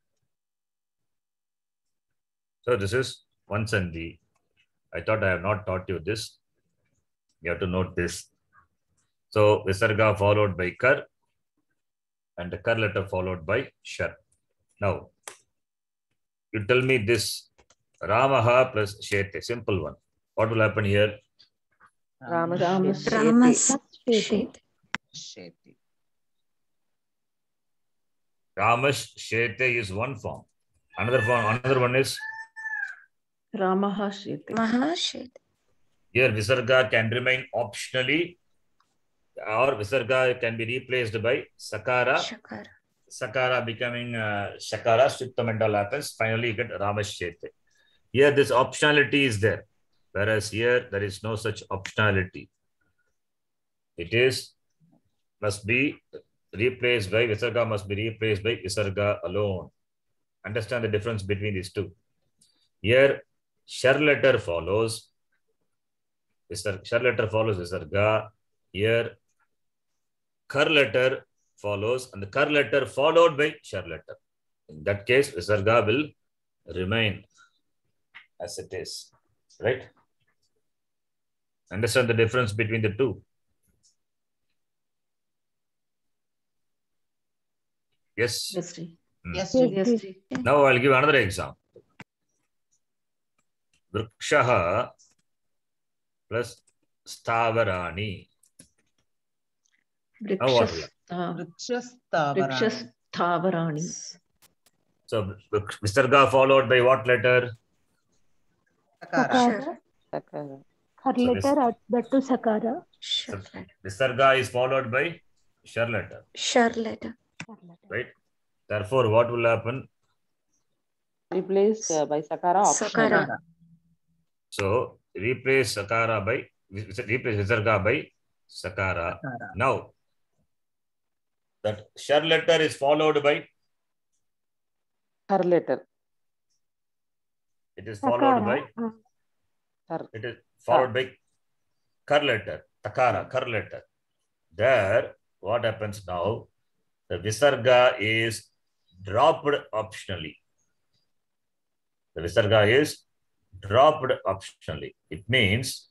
So this is one Sandhi. I thought I have not taught you this. You have to note this. So Visarga followed by Kar and the Kar letter followed by Shar. Now, you tell me this Ramaha plus Shete, simple one. What will happen here? Ramas. Sheti. Ramas Shete is one form. Another one is Ramaha Shete. Mahashit. here Visarga can remain optionally or Visarga can be replaced by Sakara. Shakara. Sakara becoming Shakara, Shuktamandal happens. Finally, you get Ramashyete. Here, this optionality is there. Whereas here, there is no such optionality. It is, must be replaced by, Visarga must be replaced by Visarga alone. Understand the difference between these two. Here, Shar letter follows. Shar letter follows Visarga. Here, Kar letter follows, and the Kar letter followed by Shar letter. In that case, Visarga will remain as it is. Right? Understand the difference between the two. Yes? Yes, Sri. Yes, Yes, Sri. Now I'll give another example. Vrikshaha plus Stavarani. Now what will happen? Vrikshasthavarani. So Visarga followed by what letter? Sakara. Sakara. Her So letter that to Sakara. Shar letter. Visarga is followed by Shar letter. Shar letter. Right? Therefore, what will happen? Replaced by Sakara optional. Sakara. So replace Sakara by replace Visarga by Sakara. Now that Shar letter is followed by, Her letter. it is followed by, Her. it is followed by Kar letter, Takara, Kar letter. There, what happens now? The Visarga is dropped optionally. The Visarga is dropped optionally. It means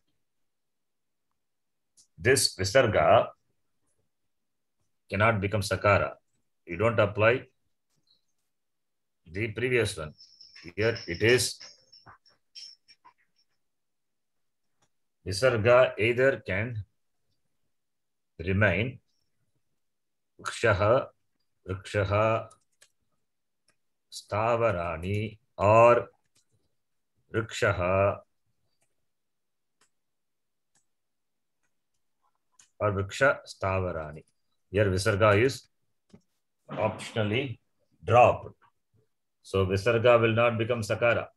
this Visarga cannot become Sakara. You don't apply the previous one. Here it is Visarga either can remain Vrikshaha, Stavarani, or Vrikshaha or Vriksha Stavarani. Here Visarga is optionally dropped. So Visarga will not become Sakara.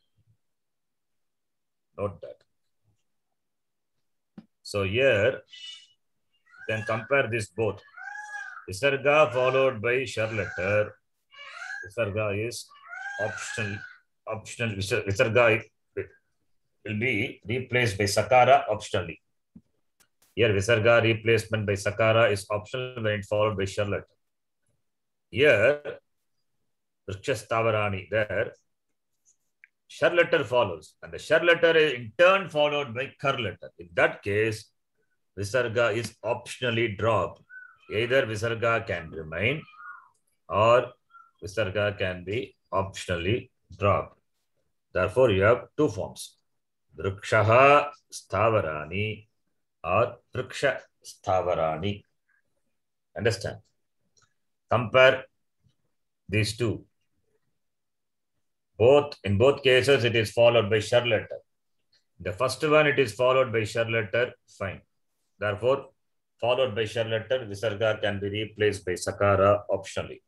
Note that. So here you can compare this both. Visarga followed by Shar letter. Visarga is optional. Visarga will be replaced by Sakara optionally. Here Visarga replacement by Sakara is optional when it followed by Shar letter. Here Vrikshastavarani, there Shar letter follows, and the Shar letter is in turn followed by Kar letter. In that case, Visarga is optionally dropped. Either Visarga can remain or Visarga can be optionally dropped. Therefore, you have two forms, Vrikshaha Stavarani or Vriksha Stavarani. Understand? Compare these two. In both cases, it is followed by Shar letter. The first one, it is followed by Shar letter, fine. Therefore, followed by Shar letter, Visarga can be replaced by Sakara optionally.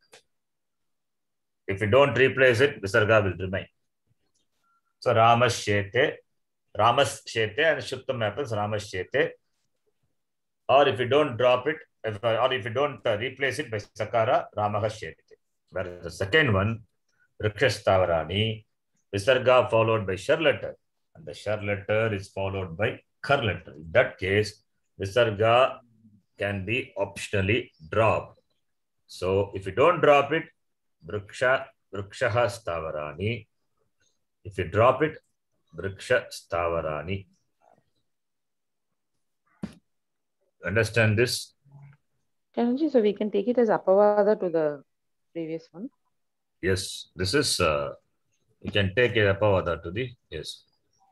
If you don't replace it, Visarga will remain. So, Ramashyete, and Shuktam happens, Ramashyete. Or if you don't drop it, or if you don't replace it by Sakara, Ramahashyete. Whereas the second one, Vrikshastavarani, Visarga followed by Shar letter, and the Shar letter is followed by Kar letter. In that case, Visarga can be optionally dropped. So if you don't drop it, Vrikshaha Stavarani. If you drop it, Vriksha Stavarani. Understand this? Charanji, so we can take it as Apavada to the previous one. Yes, this is, you can take a Apavada to the, yes.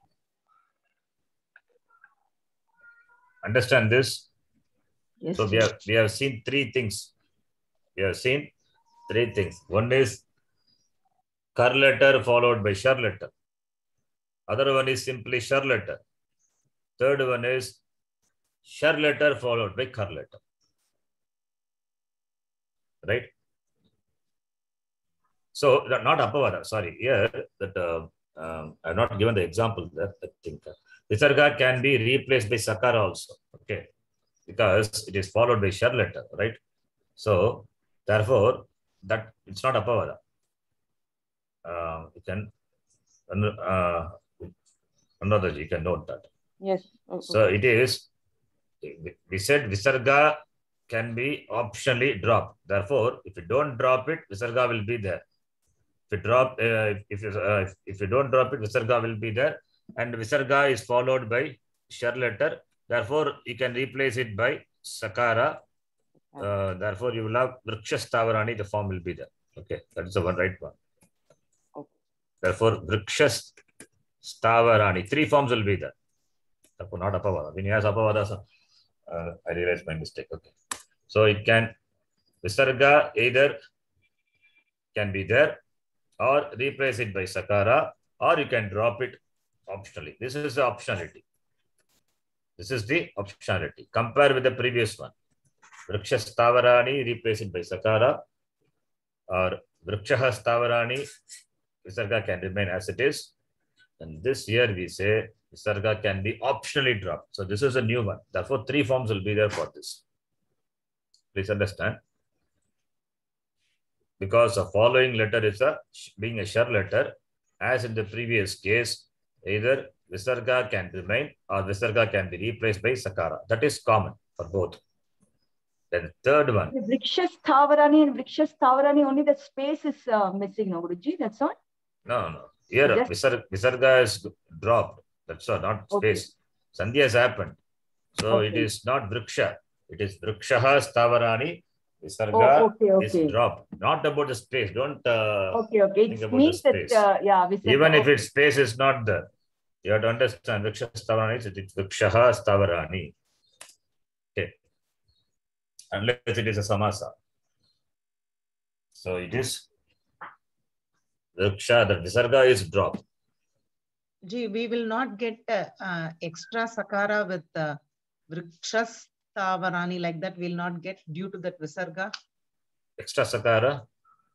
Understand this? Yes, So Sri. we have seen three things. We have seen three things. One is Kar letter followed by Shar letter. Other one is simply Shar letter. Third one is Shar letter followed by Kar letter. right? So not apavada, sorry. Here that I've not given the example there. I think visarga can be replaced by sakara also. Okay, because it is followed by shar letter, right? So therefore that it's not apavada. You can another you can note that. Yes. Okay. So it is. We said visarga can be optionally dropped. Therefore, if you don't drop it, visarga will be there. If you drop, if you don't drop it, visarga will be there, and visarga is followed by shar letter. Therefore, you can replace it by sakara. Therefore, you will have vrikshastavarani. The form will be there. Okay, that is the one right one. Okay. Therefore, vrikshastavarani. 3 forms will be there. Therefore, not apavada. When he has apavada, I realized my mistake. Okay, so it can visarga either can be there, or replace it by sakara, or you can drop it optionally. This is the optionality. This is the optionality. Compare with the previous one. Vrikshastavarani, replace it by sakara, or vrikshahastavarani, visarga can remain as it is. And this here we say visarga can be optionally dropped. So this is a new one. Therefore, 3 forms will be there for this. Please understand. Because the following letter is being a shar letter, as in the previous case, either visarga can remain or visarga can be replaced by sakara. That is common for both. Then third one. Vrikshastavarani and vrikshastavarani, only the space is missing, no, Guruji? That's all? No. Here, visarga is dropped. That's all, not space. Okay. Sandhya has happened. So it is not vriksha. It is vrikshaha stavarani. Visarga is dropped. Not about the space. Don't think about the space. That, even if its space is not there, you have to understand vriksha stavarani. It is vrikshaha stavarani. Okay. Unless it is a samasa. So it is vriksha, the visarga is dropped. Ji, we will not get extra sakara with vrikshastavarani like that. We'll not get due to that visarga. Extra sakara?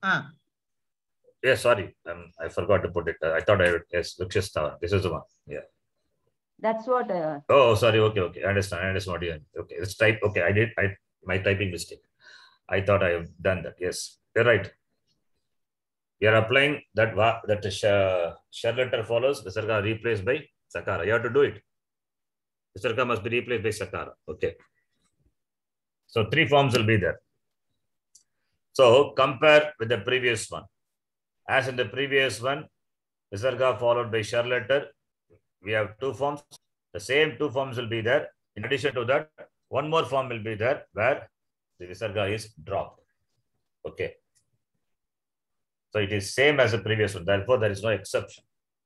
Yes, sorry. I forgot to put it. I thought I would. Yes, vrikshastavarani. This is the one. Yeah. That's what. Oh, sorry. Okay. I understand what you. Okay, let's type. Okay, I did. My typing mistake. I thought I have done that. Yes, you're right. You are applying that shar letter follows visarga replaced by sakara. You have to do it. Visarga must be replaced by sakara. Okay. So 3 forms will be there. So compare with the previous one. As in the previous one, visarga followed by shar letter. We have 2 forms. The same 2 forms will be there. In addition to that, 1 more form will be there where the visarga is dropped. Okay. So it is same as the previous one. Therefore, there is no exception.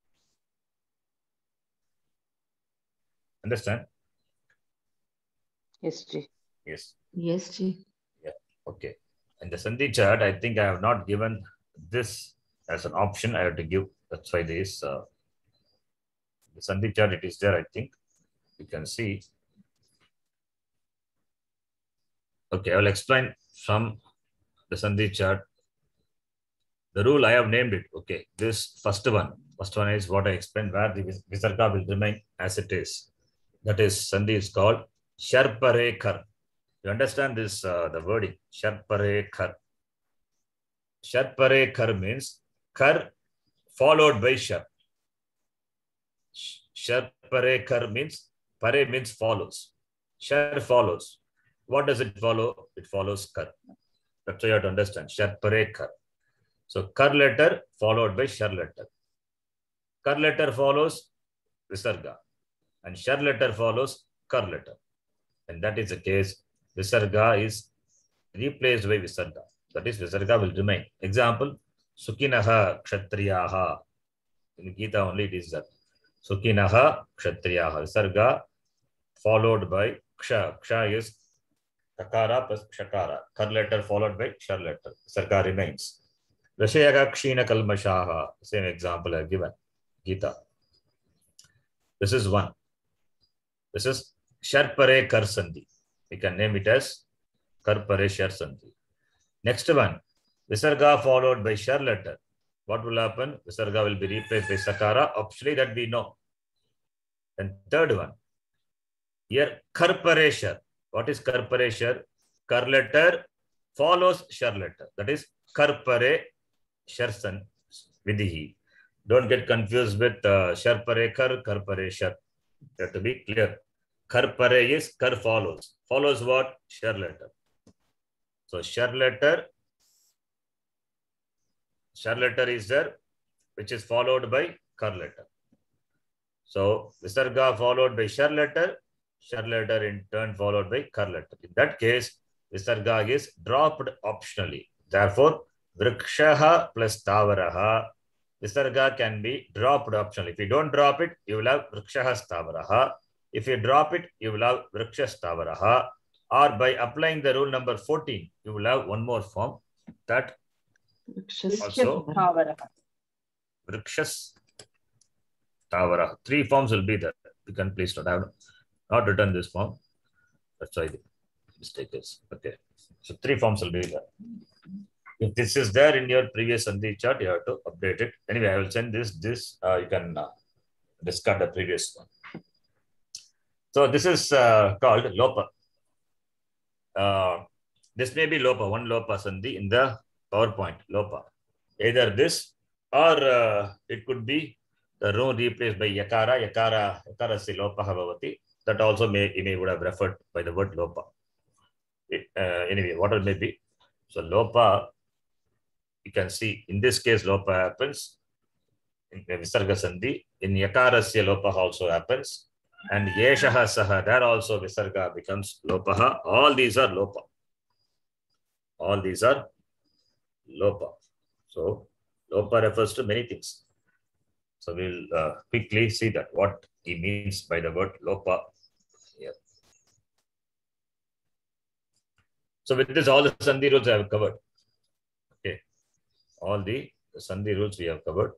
Understand? Yes, Ji. Yes. Yes, Ji. Yeah. Okay. And the Sandhi chart, I think I have not given this as an option. I have to give. That's why this the Sandhi chart, it is there. I think you can see. Okay, I will explain from the Sandhi chart. The rule I have named it. Okay, this first one is what I explained, where the visarga will remain as it is. That is, Sandhi is called Sharparekar. You understand this, the wording, Sharparekar. Sharparekar means kar followed by shar. Sharparekar means, pare means follows. Shar follows. What does it follow? It follows kar. That's why you have to understand, Sharparekar. So kar letter followed by shar letter. Kar letter follows visarga and shar letter follows kar letter. And that is the case. Visarga is replaced by visarga. That is, visarga will remain. Example, Sukinaha Kshatriyaha. In Gita only it is that. Sukinaha Kshatriyaha. Visarga followed by Ksha. Ksha is Takara plus Shakara. Kar letter followed by shar letter. Visarga remains. Rashayaga Kshina Kalmashaha. Same example I have given. Gita. This is one. This is Sharpare Kar Sandhi. We can name it as Karpare Shar Sandhi. Next one, Visarga followed by shar letter. What will happen? Visarga will be replaced by sakara. Optionally, that we know. Then third one, here karpareshar. What is karpareshar? Kar letter follows shar letter. That is karpare sharsan vidihi. Don't get confused with sharpare kar, karpare shar. You have to be clear. Karpare is kar follows. Follows what? Shar letter. So shar letter is there, which is followed by kar letter. So visarga followed by shar letter in turn followed by kar letter. In that case, visarga is dropped optionally. Therefore, vrikshaha plus tavaraha, visarga can be dropped optionally. If you don't drop it, you will have vrikshaha stavaraha. If you drop it, you will have vriksha stavaraha. Or by applying the rule number 14, you will have one more form, that also vrikshas tavaraha. 3 forms will be there. You can please not have not written this form. That's why the mistake is. Okay. So 3 forms will be there. If this is there in your previous Sandhi chart, you have to update it. Anyway, I will send this. You can discard the previous one. So this is called lopa. This may be lopa, one lopa Sandhi in the PowerPoint, lopa. Either this or it could be the row replaced by yakara si lopa bhavati. That also you may would have referred by the word lopa. Anyway, what it may be. So lopa, you can see in this case lopa happens in visarga sandhi. In yakarasya lopa also happens, and yeshaha saha, there also visarga becomes lopaha. All these are lopa. All these are lopa. So lopa refers to many things. So we'll quickly see that what he means by the word lopa here. So with this, all the sandhi rules I have covered. Okay, all the sandhi rules we have covered.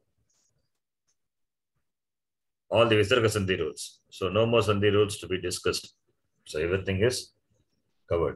All the visarga sandhi rules. So no more sandhi rules to be discussed. So everything is covered.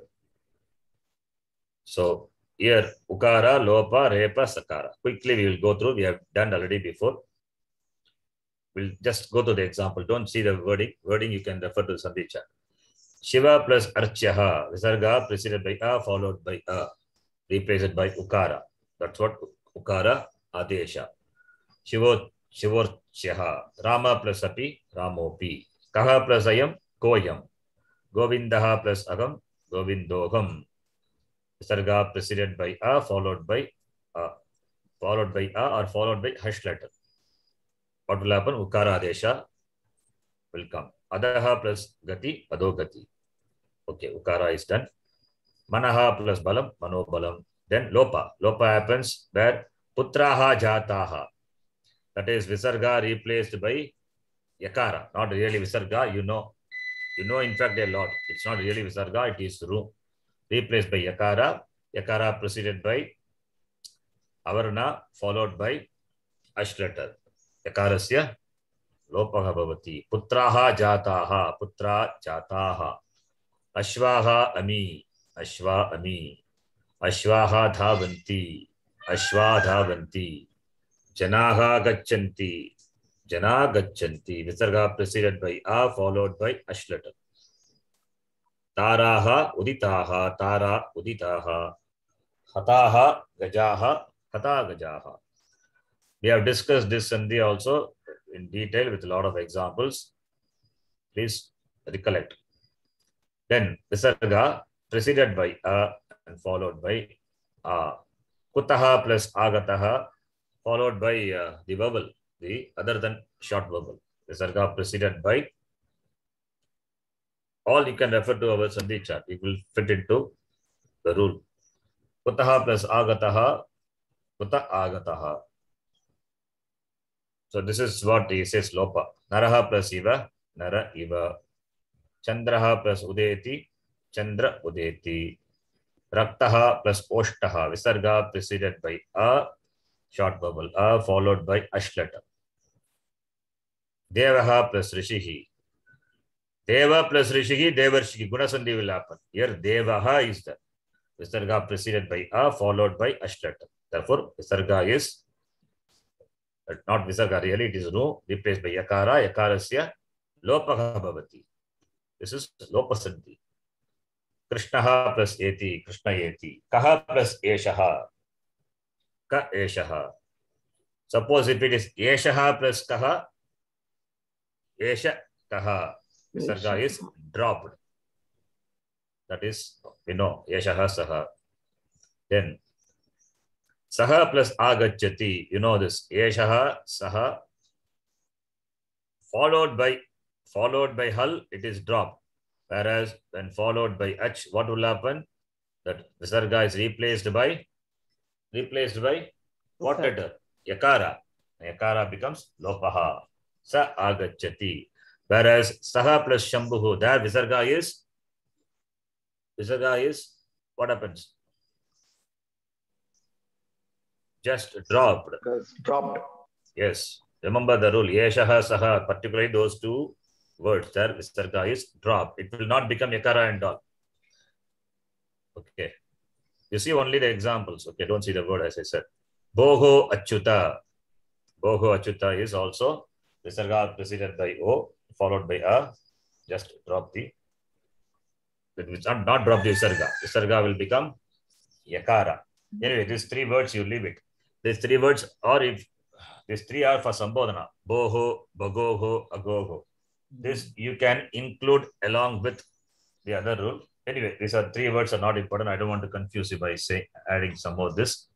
So here ukara, lopa, repa, sakara. Quickly we will go through. We have done already before. We'll just go to the example. Don't see the wording. Wording you can refer to the sandhi chart. Shiva plus archyaha. Visarga preceded by a, followed by a, replaced by ukara. That's what ukara adesha. Shivorchyaha. Rama plus api, ramopi. Kaha plus ayam, koyam. Govindaha plus agam, govindoham. Visarga preceded by a, followed by a, or followed by hash letter. What will happen? Ukara adesha will come. Adaha plus gati, adogati. Okay, ukara is done. Manaha plus balam, manobalam. Then lopa. Lopa happens where putraha jataha. That is visarga replaced by yakara. Not really visarga, you know. You know, in fact, a lot. It's not really visarga, it is room. Replaced by yakara. Yakara preceded by avarna, followed by ash letter. Yakarasya lopaha bhavati. Putraha jataha. Putra jataha. Ashvaha ami. Ashva ami. Ashvaha dhavanti. Ashva dhavanti. Janaha gacchanti. Jana gacchanti. Visarga preceded by a, followed by ash letter. Taraha uditaha. Tara uditaha. Hataha gajaha. Hata gajaha. We have discussed this sandhi also in detail with a lot of examples. Please recollect. Then visarga preceded by a and followed by a. Kutaha plus agataha followed by the vowel, the other than short vowel. Visarga preceded by. All you can refer to our sandhi chart. It will fit into the rule. Kutaha plus agataha. Kuta agataha. So this is what he says lopa. Naraha plus iva, nara iva. Chandraha plus udeti, chandra udeti. Raktaha plus oshtaha. Visarga preceded by a, short vowel, a, followed by ash letter. Devaha plus rishihi. Deva plus rishihi, devarshiki. Guna sandhi will happen. Here devaha is there. Visarga preceded by a followed by ash letter. Therefore, Visarga is not Visarga, really it is no, replaced by Yakara, Yakarasya Lopaha Bhavati. This is Lopasandhi. Krishnaha plus Eti, Krishna Eti. Kaha plus Eshaha, Ka Eshaha. Suppose if it is Eshaha plus Kaha, Esha Kaha, Visarga is dropped. That is, we know, Eshaha Saha. Then, Saha plus Agachati, you know this, Eshaha Saha, followed by Hal, it is dropped. Whereas when followed by Ach, what will happen? That Visarga is replaced by what letter? Yakara. Yakara becomes Lopaha. Sa Agachati. Whereas Saha plus Shambhuhu, there Visarga is what happens? Just dropped. Dropped. Yes. Remember the rule. Yeshaha Saha, particularly those two words there, Visarga is dropped. It will not become Yakara and all. Okay. You see only the examples. Okay, don't see the word as I said. Boho Achyuta. Boho Achyuta is also Visarga preceded by O, followed by A. Just drop the. It will not drop the Visarga. Visarga will become Yakara. Anyway, these three words you leave it. These three words, or if these three are for Sambodhana, Boho, Bhagoho, Agoho. This you can include along with the other rule. Anyway, these are three words are not important. I don't want to confuse you by adding some more this.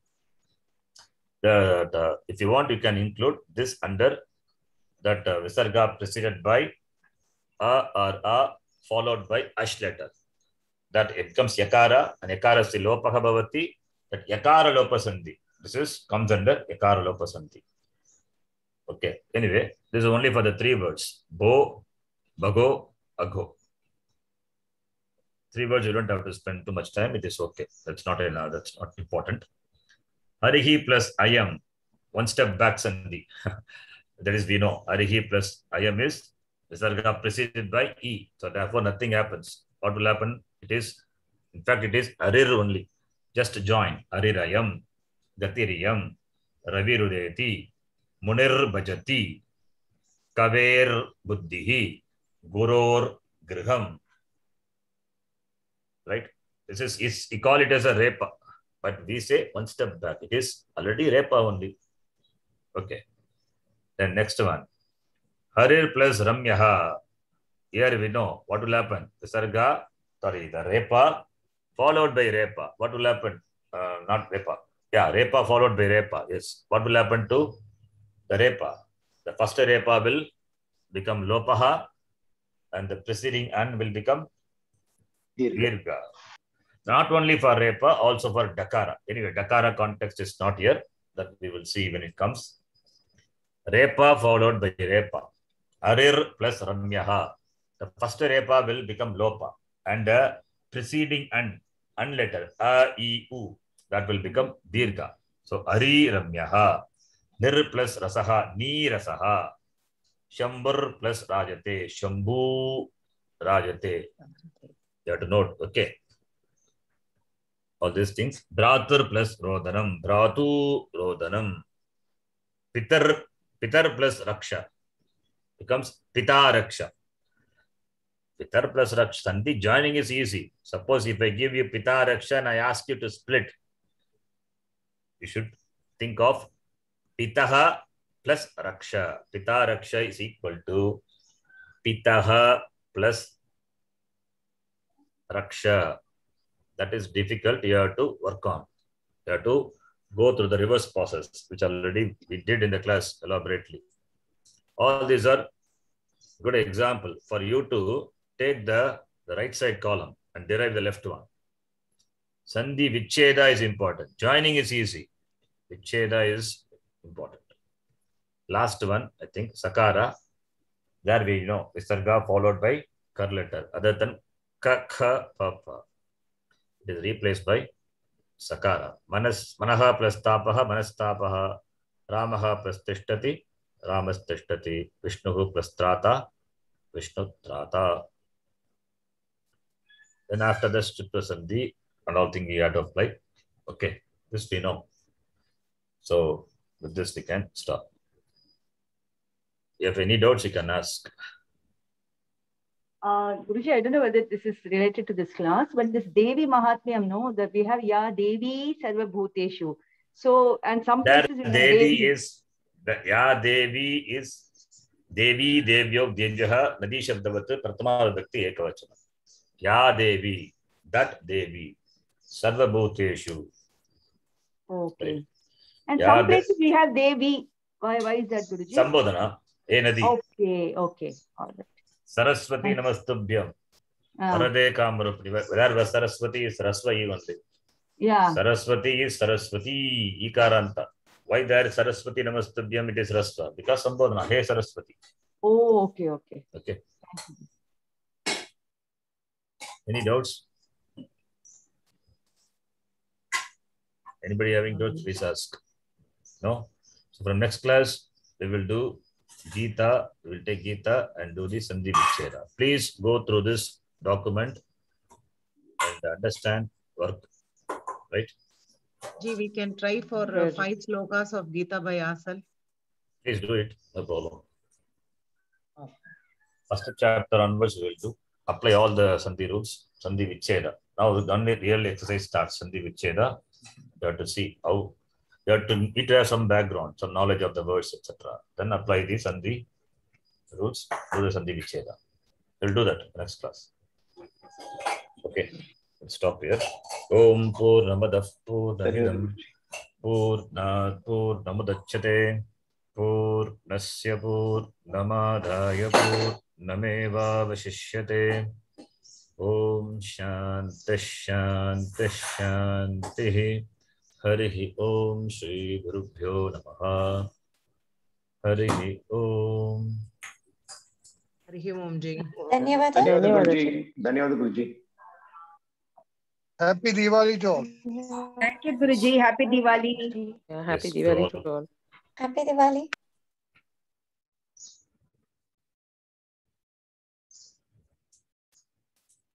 If you want, you can include this under that Visarga preceded by A or A followed by Ash letter. That it becomes Yakara and Yakara is the Lopaha Bhavati. That Yakara Lopasandhi. This comes under Yakara Lopasandhi. Okay. Anyway, this is only for the three words. Bo, Bhago, Ago. Three words you don't have to spend too much time. It is okay. That's not important. Harihi plus Ayam. One step back Sandhi. That is we know. Harihi plus Ayam is Visarga preceded by E. So therefore nothing happens. What will happen? In fact, it is Arir only. Just join. Arirayam, Gatiriyam, Ravirudeti, Munir Bhajati, Kaver Buddhihi, Guror Griham. Right? We call it as a repa, but we say one step back. It is already repa only. Okay. Then next one. Harir plus Ramyaha. Here we know what will happen. The repa followed by repa. What will happen? Not repa. Yeah, repa followed by repa. Yes. What will happen to the repa? The first repa will become lopaha and the preceding an will become dirga. Not only for repa, also for dakara. Anyway, dakara context is not here. That we will see when it comes. Repa followed by repa. Arir plus ramyaha. The first repa will become lopa. And the preceding an letter, a, e, u, that will become dirga. So, ari ramyaha, nir plus rasaha, ni rasaha, shambur plus rajate, shambhu rajate. You have to note, okay. All these things. Bhratur plus rodanam, bhratu rodanam. Pitar plus raksha becomes pita raksha. Pitar plus raksha. Sandhi joining is easy. Suppose if I give you pita raksha and I ask you to split, you should think of pitaha plus raksha. Pita raksha is equal to pitaha plus raksha. That is difficult. You have to work on. You have to go through the reverse process, which already we did in the class elaborately. All these are good example for you to take the right side column and derive the left one. Sandhi Vicheda is important. Joining is easy. Vicheda is important. Last one, I think, Sakara. There we know Visarga followed by kar letter. Other than ka, kha, pa, pa. It is replaced by Sakara. Manaha plus tapaha, manastapaha. Ramaha plus tishtati, ramas tishtati. Vishnuhu plus trata, Vishnu trata. Then after the Stripta Sandhi, and all things we have to apply. Okay, this we know. So with this we can start. If you have any doubts, you can ask. Guruji, I don't know whether this is related to this class, but this Devi Mahatmyam, no, that we have Ya Devi Sarva Bhuteshu. So, and some That places in Devi is, the Ya Devi is Devi, Devyog, Devyaha, Nadi Shabdavat, Pratama Vibhakti Ekavachana. Ya Devi, that Devi, Sarva Bhuteshu. Okay. Right. And Ya some places we have Devi. Why is that, Guruji? Sambodhana, E Nadi. Okay, okay. All right. Saraswati Namastubhyam. Parade Kamarupni. Where Saraswati is Saraswati only. Yeah. Saraswati is Saraswati, Ikaranta. Why there is Saraswati Namastubhyam, it is Rasva? Because Sambodhana, Hey Saraswati. Oh, okay, okay. Okay. Any doubts? Anybody having doubts, please ask. No? So from next class, we will do Gita, we will take Gita and do the Sandhi Vicheda. Please go through this document and understand, work, right? Ji, we can try for 5 slokas of Gita by ourselves. Please do it, no problem. First chapter onwards we will do. Apply all the Sandhi rules, Sandhi Vicheda. Now the only real exercise starts, Sandhi Vicheda. You have to see how, you have to need to have some background, some knowledge of the words, etc. Then apply the Sandhi rules, do the Sandhi Vicheda. We'll do that next class. Okay, let's stop here. Om Purnamadav Purnamidam Purnat Purnamudachyate Purnasya Purnamadaya Purnameva Vashishyate. Om Shanti Shanti Shanti. Harihi Om Shri Gurubhyo Namaha. Harihi Om. Harihi Om Ji. Dhanyawad. Dhanyawad Guruji. Happy Diwali to all. Thank you, Guruji. Happy Diwali. Yeah, happy Yes, Diwali to all. to all. Happy Diwali.